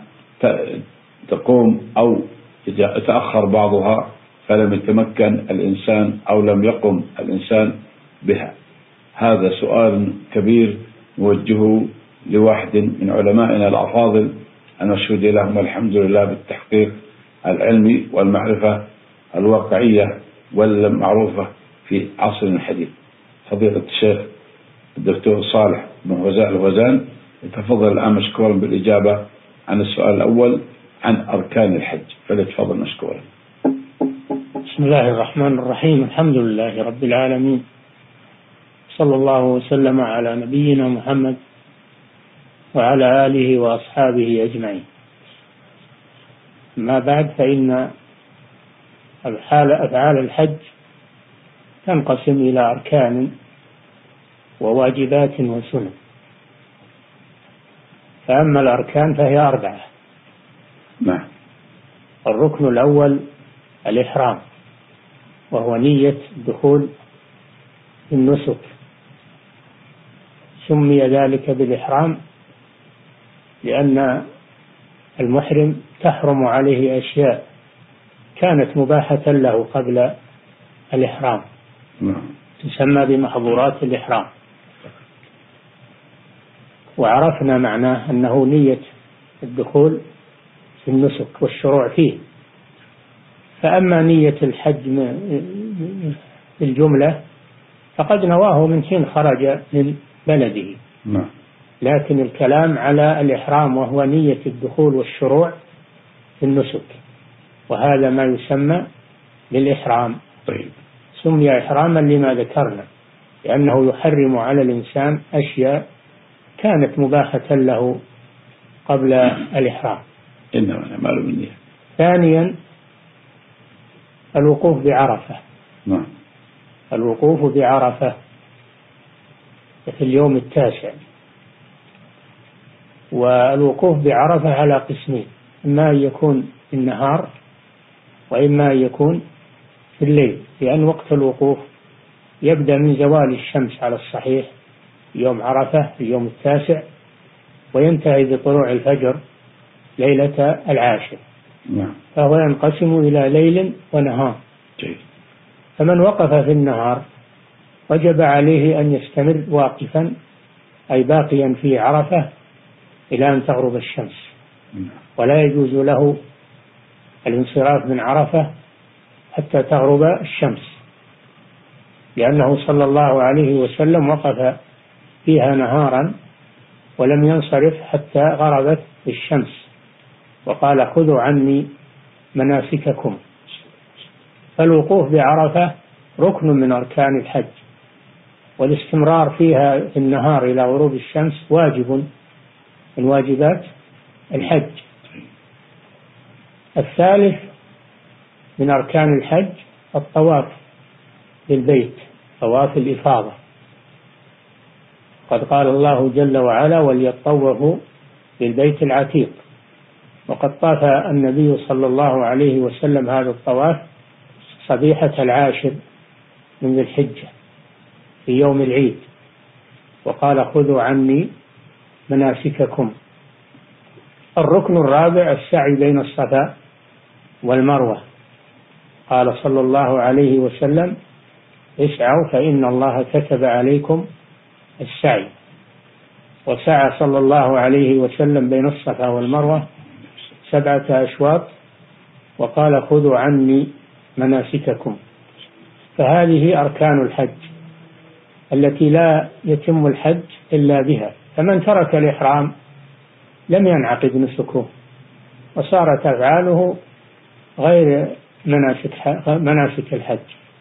تقوم أو يتأخر بعضها فلم يتمكن الإنسان أو لم يقم الإنسان بها؟ هذا سؤال كبير نوجهه لواحد من علمائنا الأفاضل المشهود لهم الحمد لله بالتحقيق العلمي والمعرفة الواقعية والمعروفة في عصرنا الحديث، فضيلة الشيخ الدكتور صالح بن هوزاء الهوزان. يتفضل الآن مشكورا بالإجابة عن السؤال الأول عن أركان الحج، فليتفضل مشكورا. بسم الله الرحمن الرحيم، الحمد لله رب العالمين، صلى الله وسلم على نبينا محمد وعلى آله وأصحابه أجمعين. ما بعد، فإن أفعال الحج تنقسم إلى أركان وواجبات وسنن. فأما الأركان فهي أربعة. نعم. الركن الأول الإحرام، وهو نية الدخول في النسك، سمي ذلك بالإحرام لأن المحرم تحرم عليه أشياء كانت مباحة له قبل الإحرام، تسمى بمحظورات الإحرام. وعرفنا معناه أنه نية الدخول في النسك والشروع فيه. فأما نية الحج في الجملة فقد نواه من حين خرج من بلده، لكن الكلام على الإحرام وهو نية الدخول والشروع في النسك، وهذا ما يسمى بالإحرام. طيب. سمي إحراما لما ذكرنا، لأنه يحرم على الإنسان أشياء كانت مباحة له قبل الإحرام. إنما معلوم النية. ثانيا الوقوف بعرفة. نعم. الوقوف بعرفة في اليوم التاسع. والوقوف بعرفة على قسمين، إما أن يكون في النهار وإما أن يكون في الليل، لأن وقت الوقوف يبدأ من زوال الشمس على الصحيح يوم عرفة في اليوم التاسع، وينتهي بطلوع الفجر ليلة العاشر. نعم. فهو ينقسم إلى ليل ونهار. جيد. فمن وقف في النهار وجب عليه أن يستمر واقفا، أي باقيا في عرفة إلى أن تغرب الشمس، ولا يجوز له الانصراف من عرفة حتى تغرب الشمس، لأنه صلى الله عليه وسلم وقف فيها نهارا ولم ينصرف حتى غربت الشمس، وقال خذوا عني مناسككم. فالوقوف بعرفة ركن من أركان الحج، والاستمرار فيها في النهار إلى غروب الشمس واجب من واجبات الحج. الثالث من أركان الحج الطواف للبيت، طواف الإفاضة. قد قال الله جل وعلا وليطوفوا بالبيت العتيق، وقد طاف النبي صلى الله عليه وسلم هذا الطواف صبيحة العاشر من ذي الحجة في يوم العيد، وقال خذوا عني مناسككم. الركن الرابع السعي بين الصفا والمروة، قال صلى الله عليه وسلم اسعوا فإن الله كتب عليكم السعي، وسعى صلى الله عليه وسلم بين الصفا والمروة سبعة أشواط، وقال خذوا عني مناسككم. فهذه أركان الحج التي لا يتم الحج إلا بها، فمن ترك الإحرام لم ينعقد نسكه، وصارت أفعاله غير مناسك مناسك الحج.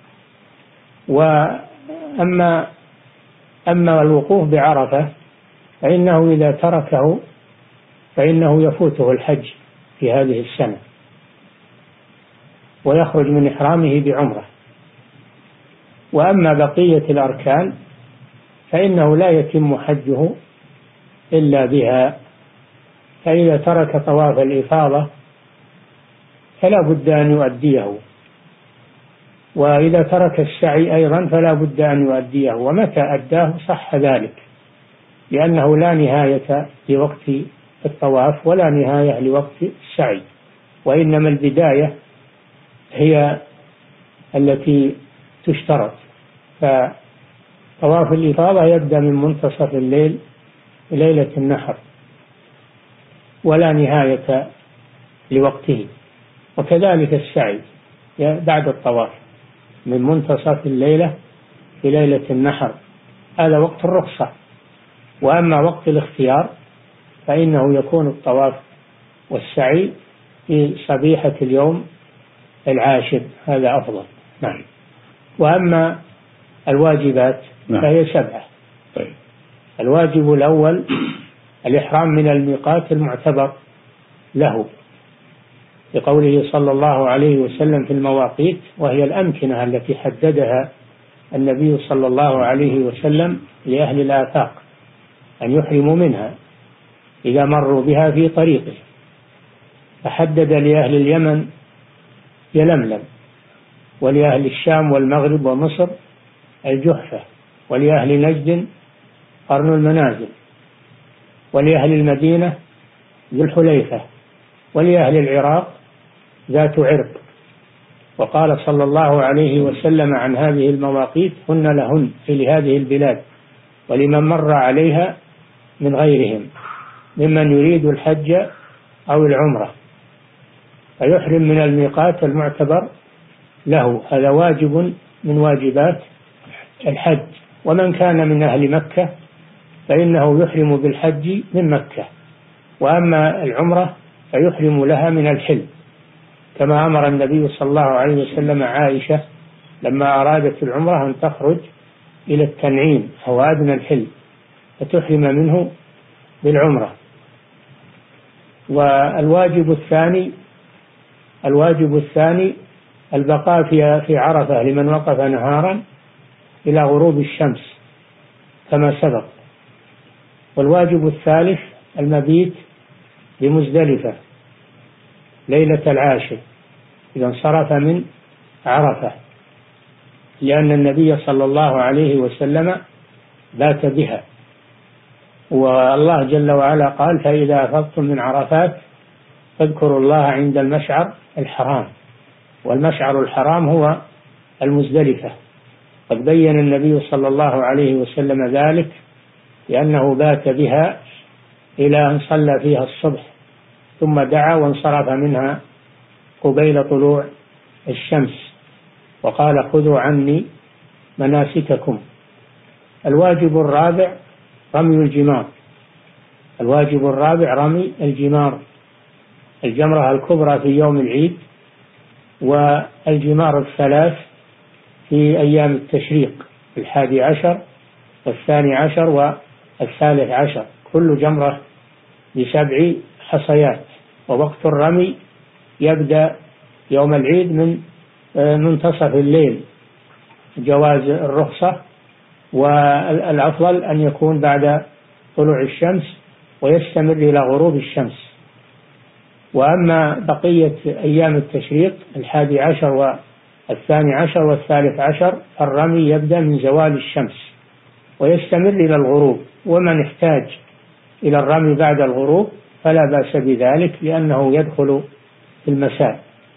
وأما أما الوقوف بعرفة فإنه إذا تركه فإنه يفوته الحج في هذه السنة، ويخرج من إحرامه بعمرة. وأما بقية الأركان فإنه لا يتم حجه إلا بها. فإذا ترك طواف الإفاضة فلا بد أن يؤديه، وإذا ترك السعي أيضا فلا بد أن يؤديه، ومتى أداه صح ذلك، لأنه لا نهاية لوقت الطواف ولا نهاية لوقت السعي، وإنما البداية هي التي تشترط. فطواف الإفاضة يبدأ من منتصف الليل ليلة النحر، ولا نهاية لوقته، وكذلك السعي بعد الطواف من منتصف الليلة في ليلة النحر، هذا وقت الرخصة. وأما وقت الاختيار فإنه يكون الطواف والسعي في صبيحة اليوم العاشر، هذا أفضل. نعم. وأما الواجبات نعم. فهي سبعة. طيب. الواجب الأول الإحرام من الميقات المعتبر له، لقوله صلى الله عليه وسلم في المواقيت، وهي الأمكنة التي حددها النبي صلى الله عليه وسلم لأهل الآفاق أن يحرموا منها إذا مروا بها في طريقه، فحدد لأهل اليمن يلملم، ولأهل الشام والمغرب ومصر الجحفة، ولأهل نجد قرن المنازل، ولأهل المدينة ذو الحليفة، ولأهل العراق ذات عرق. وقال صلى الله عليه وسلم عن هذه المواقيت هن لهن في لهذه البلاد ولمن مر عليها من غيرهم ممن يريد الحج أو العمرة، فيحرم من الميقات المعتبر له، هذا واجب من واجبات الحج. ومن كان من أهل مكة فإنه يحرم بالحج من مكة، وأما العمرة فيحرم لها من الحل، كما أمر النبي صلى الله عليه وسلم عائشة لما أرادت العمرة أن تخرج إلى التنعيم أو أدنى الحل فتحرم منه بالعمرة. والواجب الثاني الواجب الثاني البقاء في عرفة لمن وقف نهارا إلى غروب الشمس كما سبق. والواجب الثالث المبيت بمزدلفة ليلة العاشر إذا انصرف من عرفة، لأن النبي صلى الله عليه وسلم بات بها، والله جل وعلا قال فإذا أفضتم من عرفات فاذكروا الله عند المشعر الحرام، والمشعر الحرام هو المزدلفة. قد بين النبي صلى الله عليه وسلم ذلك لأنه بات بها إلى أن صلى فيها الصبح، ثم دعا وانصرف منها قبيل طلوع الشمس وقال خذوا عني مناسككم. الواجب الرابع رمي الجمار. الواجب الرابع رمي الجمار، الجمرة الكبرى في يوم العيد، والجمار الثلاث في أيام التشريق، الحادي عشر والثاني عشر والثالث عشر، كل جمرة بسبع حصيات. ووقت الرمي يبدأ يوم العيد من منتصف الليل، جواز الرخصة، والأفضل أن يكون بعد طلوع الشمس ويستمر إلى غروب الشمس. وأما بقية أيام التشريق الحادي عشر والثاني عشر والثالث عشر الرمي يبدأ من زوال الشمس ويستمر إلى الغروب، ومن احتاج إلى الرمي بعد الغروب فلا بأس بذلك لأنه يدخل في المساء.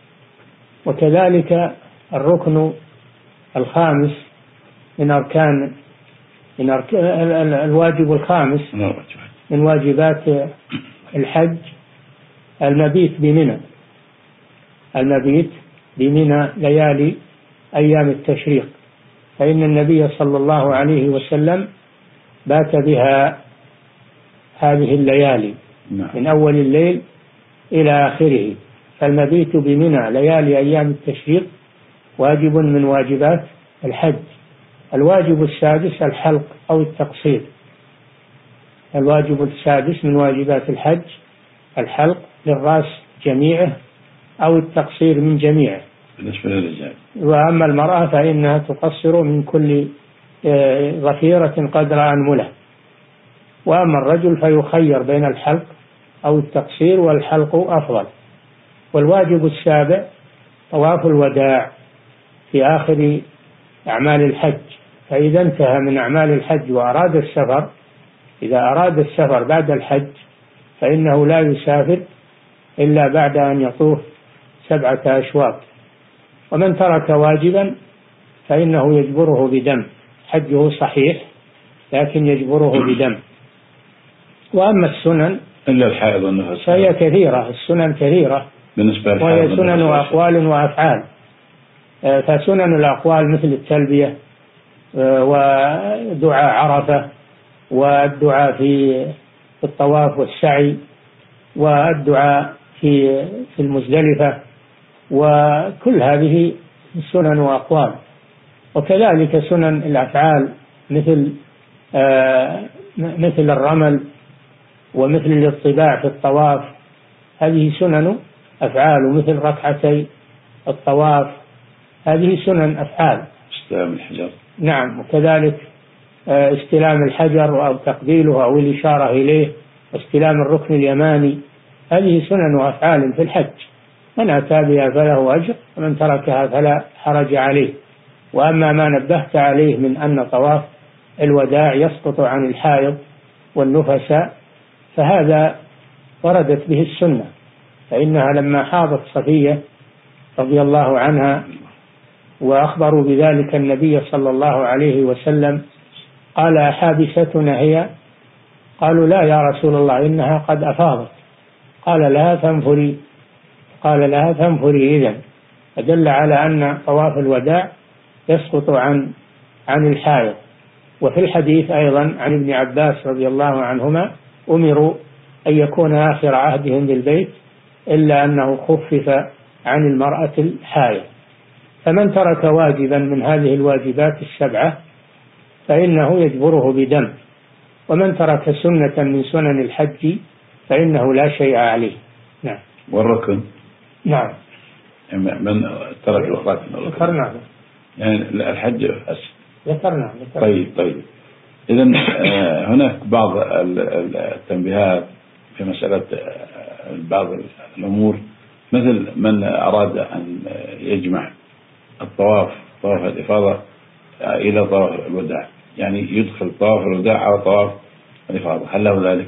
وكذلك الركن الخامس من أركان من أركان الواجب الخامس من واجبات الحج المبيت بمنى. المبيت بمنى ليالي أيام التشريق، فإن النبي صلى الله عليه وسلم بات بها هذه الليالي من أول الليل إلى آخره. فالمبيت بمنى ليالي أيام التشريق واجب من واجبات الحج. الواجب السادس الحلق أو التقصير. الواجب السادس من واجبات الحج الحلق للرأس جميعه أو التقصير من جميعه بالنسبة للرجال. وأما المرأة فإنها تقصر من كل ظفيرة قدر أنملة. وأما الرجل فيخير بين الحلق أو التقصير، والحلق أفضل. والواجب السابع طواف الوداع في آخر أعمال الحج. فإذا انتهى من أعمال الحج وأراد السفر، إذا أراد السفر بعد الحج فإنه لا يسافر إلا بعد أن يطوف سبعة أشواط. ومن ترك واجبا فإنه يجبره بدم، حجه صحيح لكن يجبره بدم. وأما السنن إلا الحائض والنفس فهي كثيرة، السنن كثيرة بالنسبة وهي سنن وأقوال وأفعال. فسنن الأقوال مثل التلبية ودعاء عرفة والدعاء في الطواف والسعي والدعاء في في المزدلفة، وكل هذه سنن وأقوال. وكذلك سنن الأفعال مثل مثل الرمل ومثل الاطباع في الطواف، هذه سنن أفعال. ومثل ركعتي الطواف هذه سنن أفعال. استلام الحجر، نعم. وكذلك استلام الحجر أو تقبيله أو الإشارة إليه، واستلام الركن اليماني، هذه سنن وأفعال في الحج. من أتى بها فله أجر ومن تركها فلا حرج عليه. وأما ما نبهت عليه من أن طواف الوداع يسقط عن الحائض والنفساء فهذا وردت به السنة، فإنها لما حاضت صفية رضي الله عنها وأخبروا بذلك النبي صلى الله عليه وسلم قال حابستنا هي؟ قالوا لا يا رسول الله إنها قد أفاضت. قال لها فانفري قال لها فانفري إذن، فدل على أن طواف الوداع يسقط عن عن الحائض. وفي الحديث أيضا عن ابن عباس رضي الله عنهما أمروا أن يكون آخر عهدهم بالبيت إلا أنه خفف عن المرأة الحائض. فمن ترك واجبا من هذه الواجبات السبعة فإنه يجبره بدم، ومن ترك سنة من سنن الحج فإنه لا شيء عليه. نعم. والركن نعم من ترك الركن ذكرنا يعني الحج ذكرنا طيب طيب إذا هناك بعض التنبيهات في مسألة بعض الأمور، مثل من أراد أن يجمع الطواف طواف الإفاضة إلى طواف الوداع، يعني يدخل طواف الوداع على طواف الإفاضة، هل له ذلك؟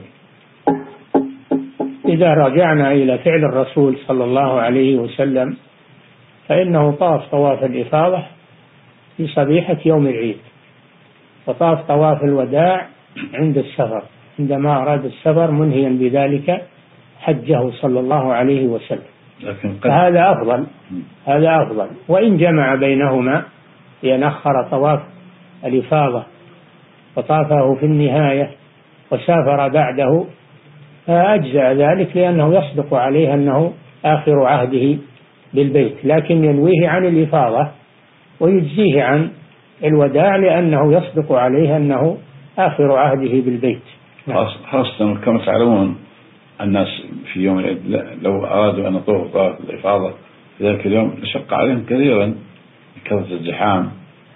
إذا رجعنا إلى فعل الرسول صلى الله عليه وسلم فإنه طاف طواف الإفاضة في صبيحة يوم العيد، وطاف طواف الوداع عند السفر. عندما أراد السفر منهيا بذلك حجه صلى الله عليه وسلم. لكن قد هذا أفضل هذا أفضل وإن جمع بينهما لأن أخر طواف الإفاضة وطافه في النهاية وسافر بعده فأجزأ ذلك لأنه يصدق عليه أنه آخر عهده بالبيت، لكن ينويه عن الإفاضة ويجزيه عن الوداع لأنه يصدق عليه أنه آخر عهده بالبيت. خاصة كما تعلمون الناس في يوم العيد لو أرادوا أن يطوفوا طواف الإفاضة في ذلك اليوم لشق عليهم كثيرا بكثرة الزحام،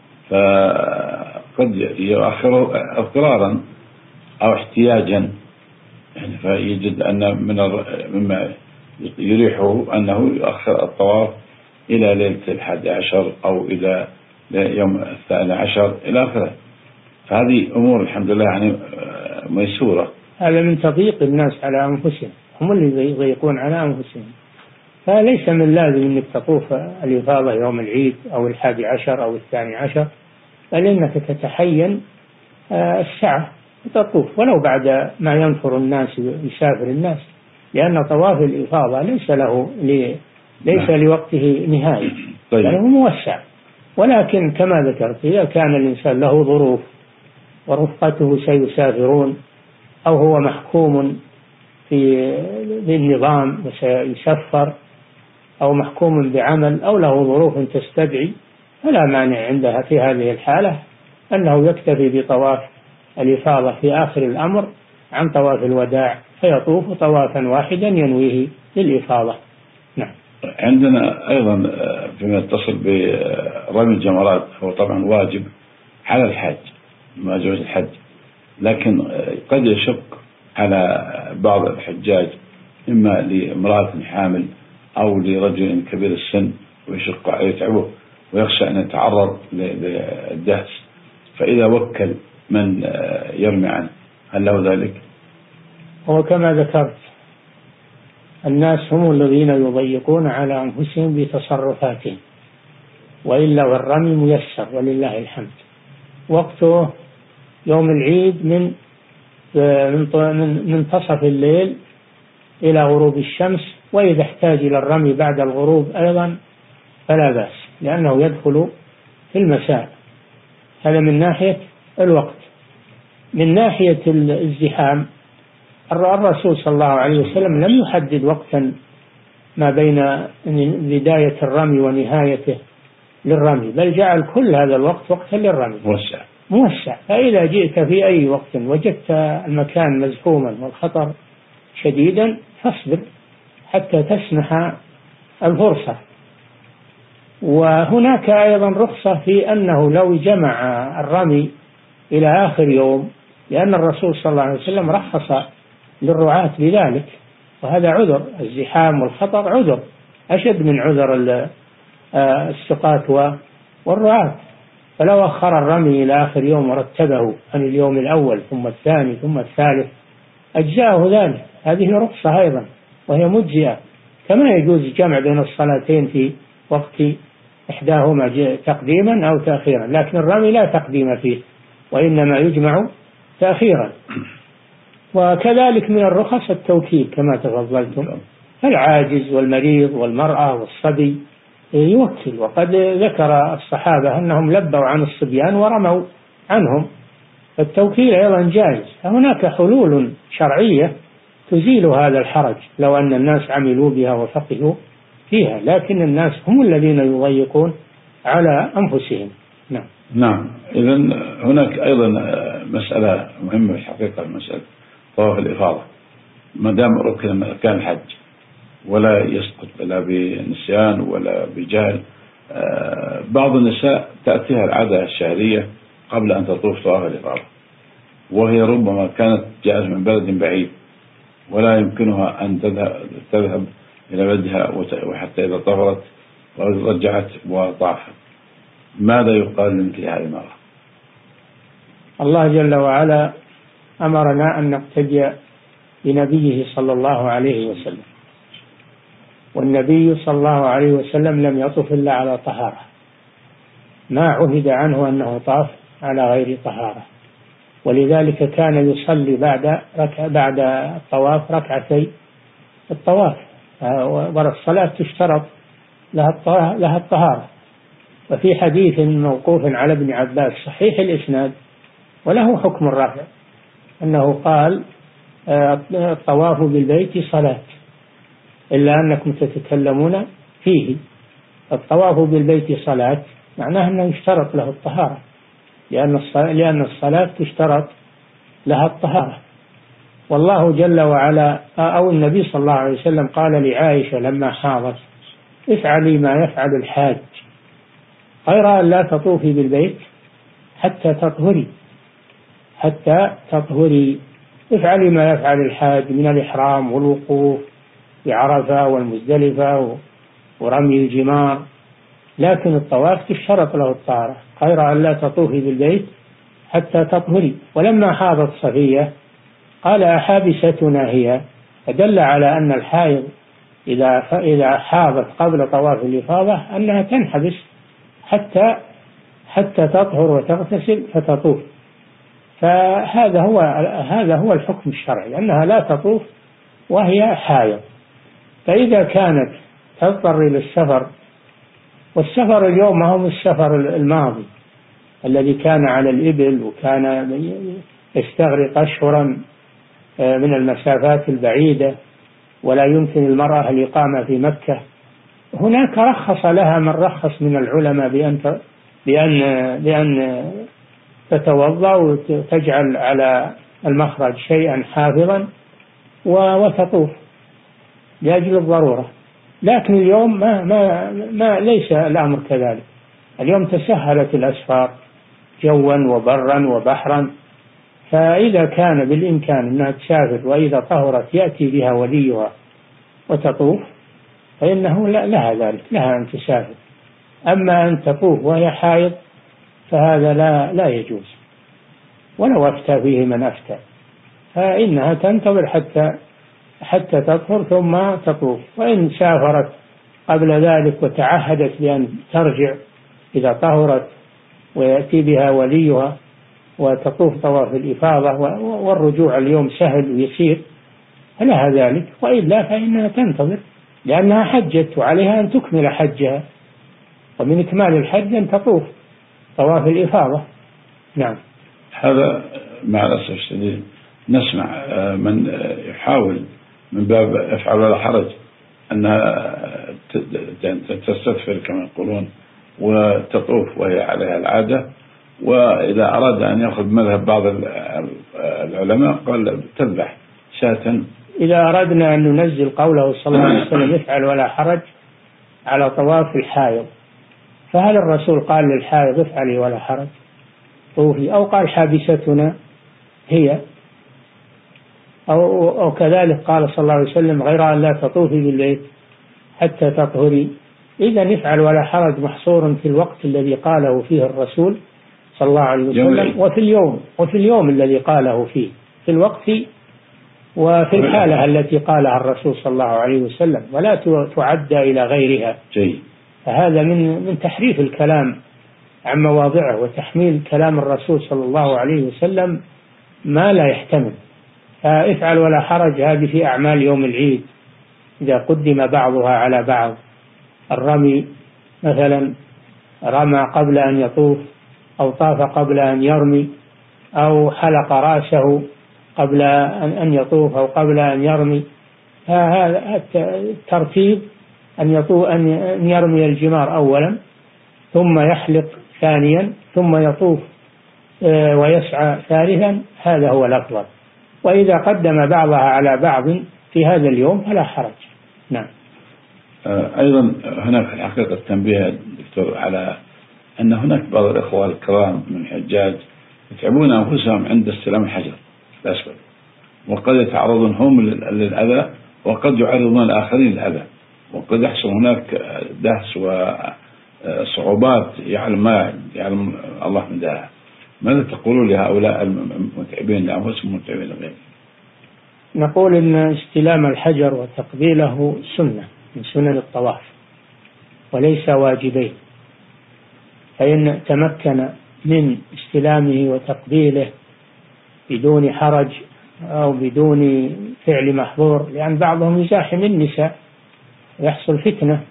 فقد يؤخروا اضطرارا أو احتياجا، يعني فيجد أن من مما يريحه أنه يؤخر الطواف إلى ليلة الحادي عشر أو إلى يوم الثاني عشر إلى آخره. فهذه أمور الحمد لله يعني ميسورة. هذا من تضييق الناس على أنفسهم، هم اللي يضيقون على أنفسهم. فليس من لازم أنك تطوف الإفاضة يوم العيد أو الحادي عشر أو الثاني عشر، بل إنك تتحين الساعة وتطوف ولو بعد ما ينفر الناس يسافر الناس، لأن طواف الإفاضة ليس له ليس لوقته نهاية، طيب. يعني هو موسع. ولكن كما ذكرت إذا كان الإنسان له ظروف ورفقته سيسافرون أو هو محكوم في بالنظام وسيسفر أو محكوم بعمل أو له ظروف تستدعي، فلا مانع عندها في هذه الحالة أنه يكتفي بطواف الإفاضة في آخر الأمر عن طواف الوداع فيطوف طوافا واحدا ينويه للإفاضة. نعم. عندنا أيضا فيما يتصل برمي الجمرات هو طبعا واجب على الحج ما جوز الحج، لكن قد يشق على بعض الحجاج إما لامرأة حامل أو لرجل كبير السن ويشق يتعبه ويخشى أن يتعرض للدهس، فإذا وكل من يرمي عنه هل له ذلك؟ هو كما ذكرت الناس هم الذين يضيقون على أنفسهم بتصرفاتهم، وإلا والرمي ميسر ولله الحمد. وقته يوم العيد من من منتصف الليل إلى غروب الشمس، وإذا احتاج إلى الرمي بعد الغروب أيضا فلا بأس لأنه يدخل في المساء. هذا من ناحية الوقت. من ناحية الازدحام الرسول صلى الله عليه وسلم لم يحدد وقتا ما بين بداية الرمي ونهايته للرمي، بل جعل كل هذا الوقت وقتا للرمي موسع موسع. فإذا جئت في أي وقت وجدت المكان مزحوما والخطر شديدا فاصبر حتى تسمح الفرصة. وهناك أيضا رخصة في أنه لو جمع الرمي إلى آخر يوم، لأن الرسول صلى الله عليه وسلم رخص للرعاة بذلك، وهذا عذر. الزحام والخطر عذر أشد من عذر السقاة والرعاة. فلو أخر الرمي إلى آخر يوم ورتبه عن اليوم الأول ثم الثاني ثم الثالث أجزاه ذلك. هذه رخصة أيضا وهي مجزئة. كما يجوز الجمع بين الصلاتين في وقت إحداهما تقديما أو تأخيرا، لكن الرمي لا تقديم فيه وإنما يجمع تأخيرا. وكذلك من الرخص التوكيل كما تفضلتم، العاجز والمريض والمرأة والصبي يوكل. وقد ذكر الصحابة أنهم لبوا عن الصبيان ورموا عنهم، فالتوكيل أيضا جائز. فهناك حلول شرعية تزيل هذا الحرج لو أن الناس عملوا بها وفقهوا فيها، لكن الناس هم الذين يضيقون على أنفسهم. نعم. نعم. إذن هناك أيضا مسألة مهمة في الحقيقة، مسألة طواف الإفاضة ما دام ركن من أركان الحج ولا يسقط لا بنسيان ولا بجهل. بعض النساء تأتيها العادة الشهرية قبل أن تطوف طواف الإفاضة، وهي ربما كانت جاءت من بلد بعيد ولا يمكنها أن تذهب إلى بلدها وحتى إذا طهرت ورجعت وطافت. ماذا يقال لمثل هذه المرأة؟ الله جل وعلا أمرنا أن نقتدي بنبيه صلى الله عليه وسلم، والنبي صلى الله عليه وسلم لم يطف إلا على طهارة، ما عهد عنه أنه طاف على غير طهارة. ولذلك كان يصلي بعد ركع بعد الطواف ركعتي الطواف، والصلاة تشترط لها الطهارة. وفي حديث موقوف على ابن عباس صحيح الإسناد وله حكم الرفع أنه قال الطواف بالبيت صلاة، إلا أنكم تتكلمون فيه. الطواف بالبيت صلاة معناه أنه يشترط له الطهارة، لأن الصلاة تشترط لها الطهارة. والله جل وعلا أو النبي صلى الله عليه وسلم قال لعائشة لما حاضت افعلي ما يفعل الحاج غير أن لا تطوفي بالبيت حتى تطهري حتى تطهري افعلي ما يفعل الحاج من الإحرام والوقوف بعرفة والمزدلفة ورمي الجمار، لكن الطواف تشترط له الطهارة غير أن لا تطوفي بالبيت حتى تطهري. ولما حاضت صفية قال أحابستنا هي، فدل على أن الحائض إذا إذا حاضت قبل طواف الإفاضة أنها تنحبس حتى حتى تطهر وتغتسل فتطوف. فهذا هو هذا هو الحكم الشرعي، أنها لا تطوف وهي حائض. فإذا كانت تضطر إلى السفر، والسفر اليوم ما هو السفر الماضي الذي كان على الإبل وكان يستغرق أشهرا من المسافات البعيدة ولا يمكن المرأة الإقامة في مكة، هناك رخص لها من رخص من العلماء بأن بأن بأن تتوضأ وتجعل على المخرج شيئا حافظا وتطوف لأجل الضرورة. لكن اليوم ما ما ما ليس الأمر كذلك. اليوم تسهلت الأسفار جوا وبرا وبحرا، فإذا كان بالإمكان أنها تسافر وإذا طهرت يأتي بها وليها وتطوف فإنه لها ذلك، لها أن تسافر. أما أن تطوف وهي حائض فهذا لا لا يجوز، ولو أفتى فيه من أفتى، فإنها تنتظر حتى حتى تطهر ثم تطوف. وإن سافرت قبل ذلك وتعهدت بأن ترجع إذا طهرت ويأتي بها وليها وتطوف طواف الإفاضة، والرجوع اليوم سهل ويسير، فلها ذلك. وإلا فإنها تنتظر لأنها حجت وعليها أن تكمل حجها، ومن إكمال الحج أن تطوف طواف الإفاضة. نعم. هذا مع الأسف الشديد نسمع من يحاول من باب افعل ولا حرج أنها تستغفر كما يقولون وتطوف وهي عليها العادة، وإذا أراد أن يأخذ مذهب بعض العلماء قال تذبح شاة. إذا أردنا أن ننزل قوله صلى الله عليه وسلم افعل ولا حرج على طواف الحائض، فهل الرسول قال للحائض افعلي ولا حرج طوفي، أو قال حابستنا هي، أو, أو كذلك قال صلى الله عليه وسلم غير أن لا تطوفي بالبيت حتى تطهري؟ إذا افعل ولا حرج محصور في الوقت الذي قاله فيه الرسول صلى الله عليه وسلم، وفي اليوم وفي اليوم الذي قاله فيه، في الوقت وفي الحالة التي قالها الرسول صلى الله عليه وسلم، ولا تعدى إلى غيرها. جيد. فهذا من من تحريف الكلام عن مواضعه وتحميل كلام الرسول صلى الله عليه وسلم ما لا يحتمل. فافعل ولا حرج هذه في أعمال يوم العيد إذا قدم بعضها على بعض. الرمي مثلا رمى قبل أن يطوف، أو طاف قبل أن يرمي، أو حلق رأسه قبل أن يطوف أو قبل أن يرمي. هذا الترتيب أن يطوف أن يرمي الجمار أولا ثم يحلق ثانيا ثم يطوف ويسعى ثالثا، هذا هو الأفضل. وإذا قدم بعضها على بعض في هذا اليوم فلا حرج. نعم. أيضا هناك حقيقة تنبيه دكتور على أن هناك بعض الإخوة الكرام من الحجاج يتعبون أنفسهم عند استلام الحجر الأسود، وقد يتعرضون هم للأذى وقد يعرضون الآخرين للأذى، وقد يحصل هناك دهس وصعوبات يعلم ما يعلم الله من داها. ماذا تقولون لهؤلاء المتعبين لأنفسهم ومتعبين لغيرهم؟ نقول إن استلام الحجر وتقبيله سنة من سنن الطواف وليس واجبين، فإن تمكن من استلامه وتقبيله بدون حرج أو بدون فعل محظور، لأن بعضهم يزاحم النساء يحصل فتنة.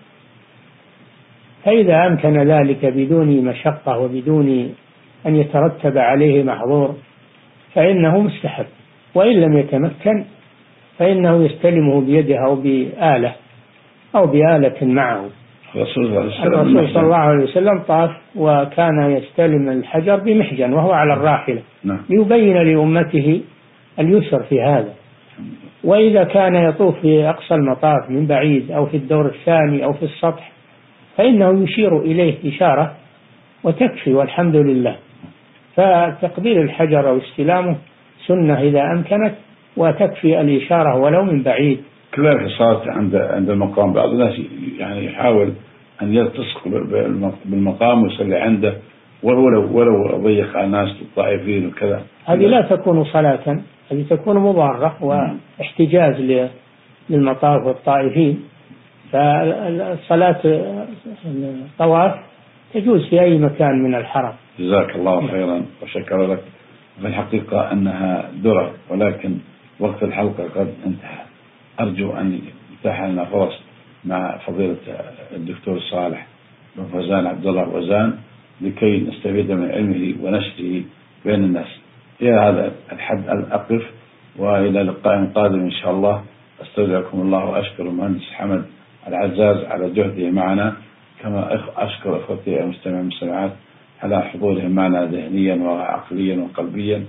فإذا أمكن ذلك بدون مشقة وبدون أن يترتب عليه محظور فإنه مستحب، وإن لم يتمكن فإنه يستلمه بيده أو بآلة أو بآلة معه. الرسول صلى الله عليه وسلم طاف وكان يستلم الحجر بمحجن وهو على الراحلة ليبين لأمته اليسر في هذا. وإذا كان يطوف في أقصى المطاف من بعيد أو في الدور الثاني أو في السطح فإنه يشير إليه إشارة وتكفي، والحمد لله. فتقبيل الحجر أو استلامه سنة إذا أمكنت، وتكفي الإشارة ولو من بعيد. كذلك صارت عند عند المقام بعض الناس يعني يحاول أن يلتصق بالمقام ويصلي عنده ولو ولو ضيق على الناس الطائفين وكذا. هذه لا تكون صلاة، هذه تكون مضارة واحتجاز للمطاف والطائفين. فالصلاة الطواف تجوز في أي مكان من الحرم. جزاك الله خيرا وشكرا لك. في الحقيقة أنها درر، ولكن وقت الحلقة قد انتهى. أرجو أن يتاح لنا فرص مع فضيلة الدكتور صالح بن فوزان عبد الله وزان لكي نستفيد من علمه ونشره بين الناس. إلى هذا الحد أقف، وإلى لقاء قادم إن شاء الله. أستودعكم الله، وأشكر المهندس حمد العزاز على جهده معنا، كما أشكر أخوتي المستمعين والمستمعات على حضورهم معنا ذهنيا وعقليا وقلبيا.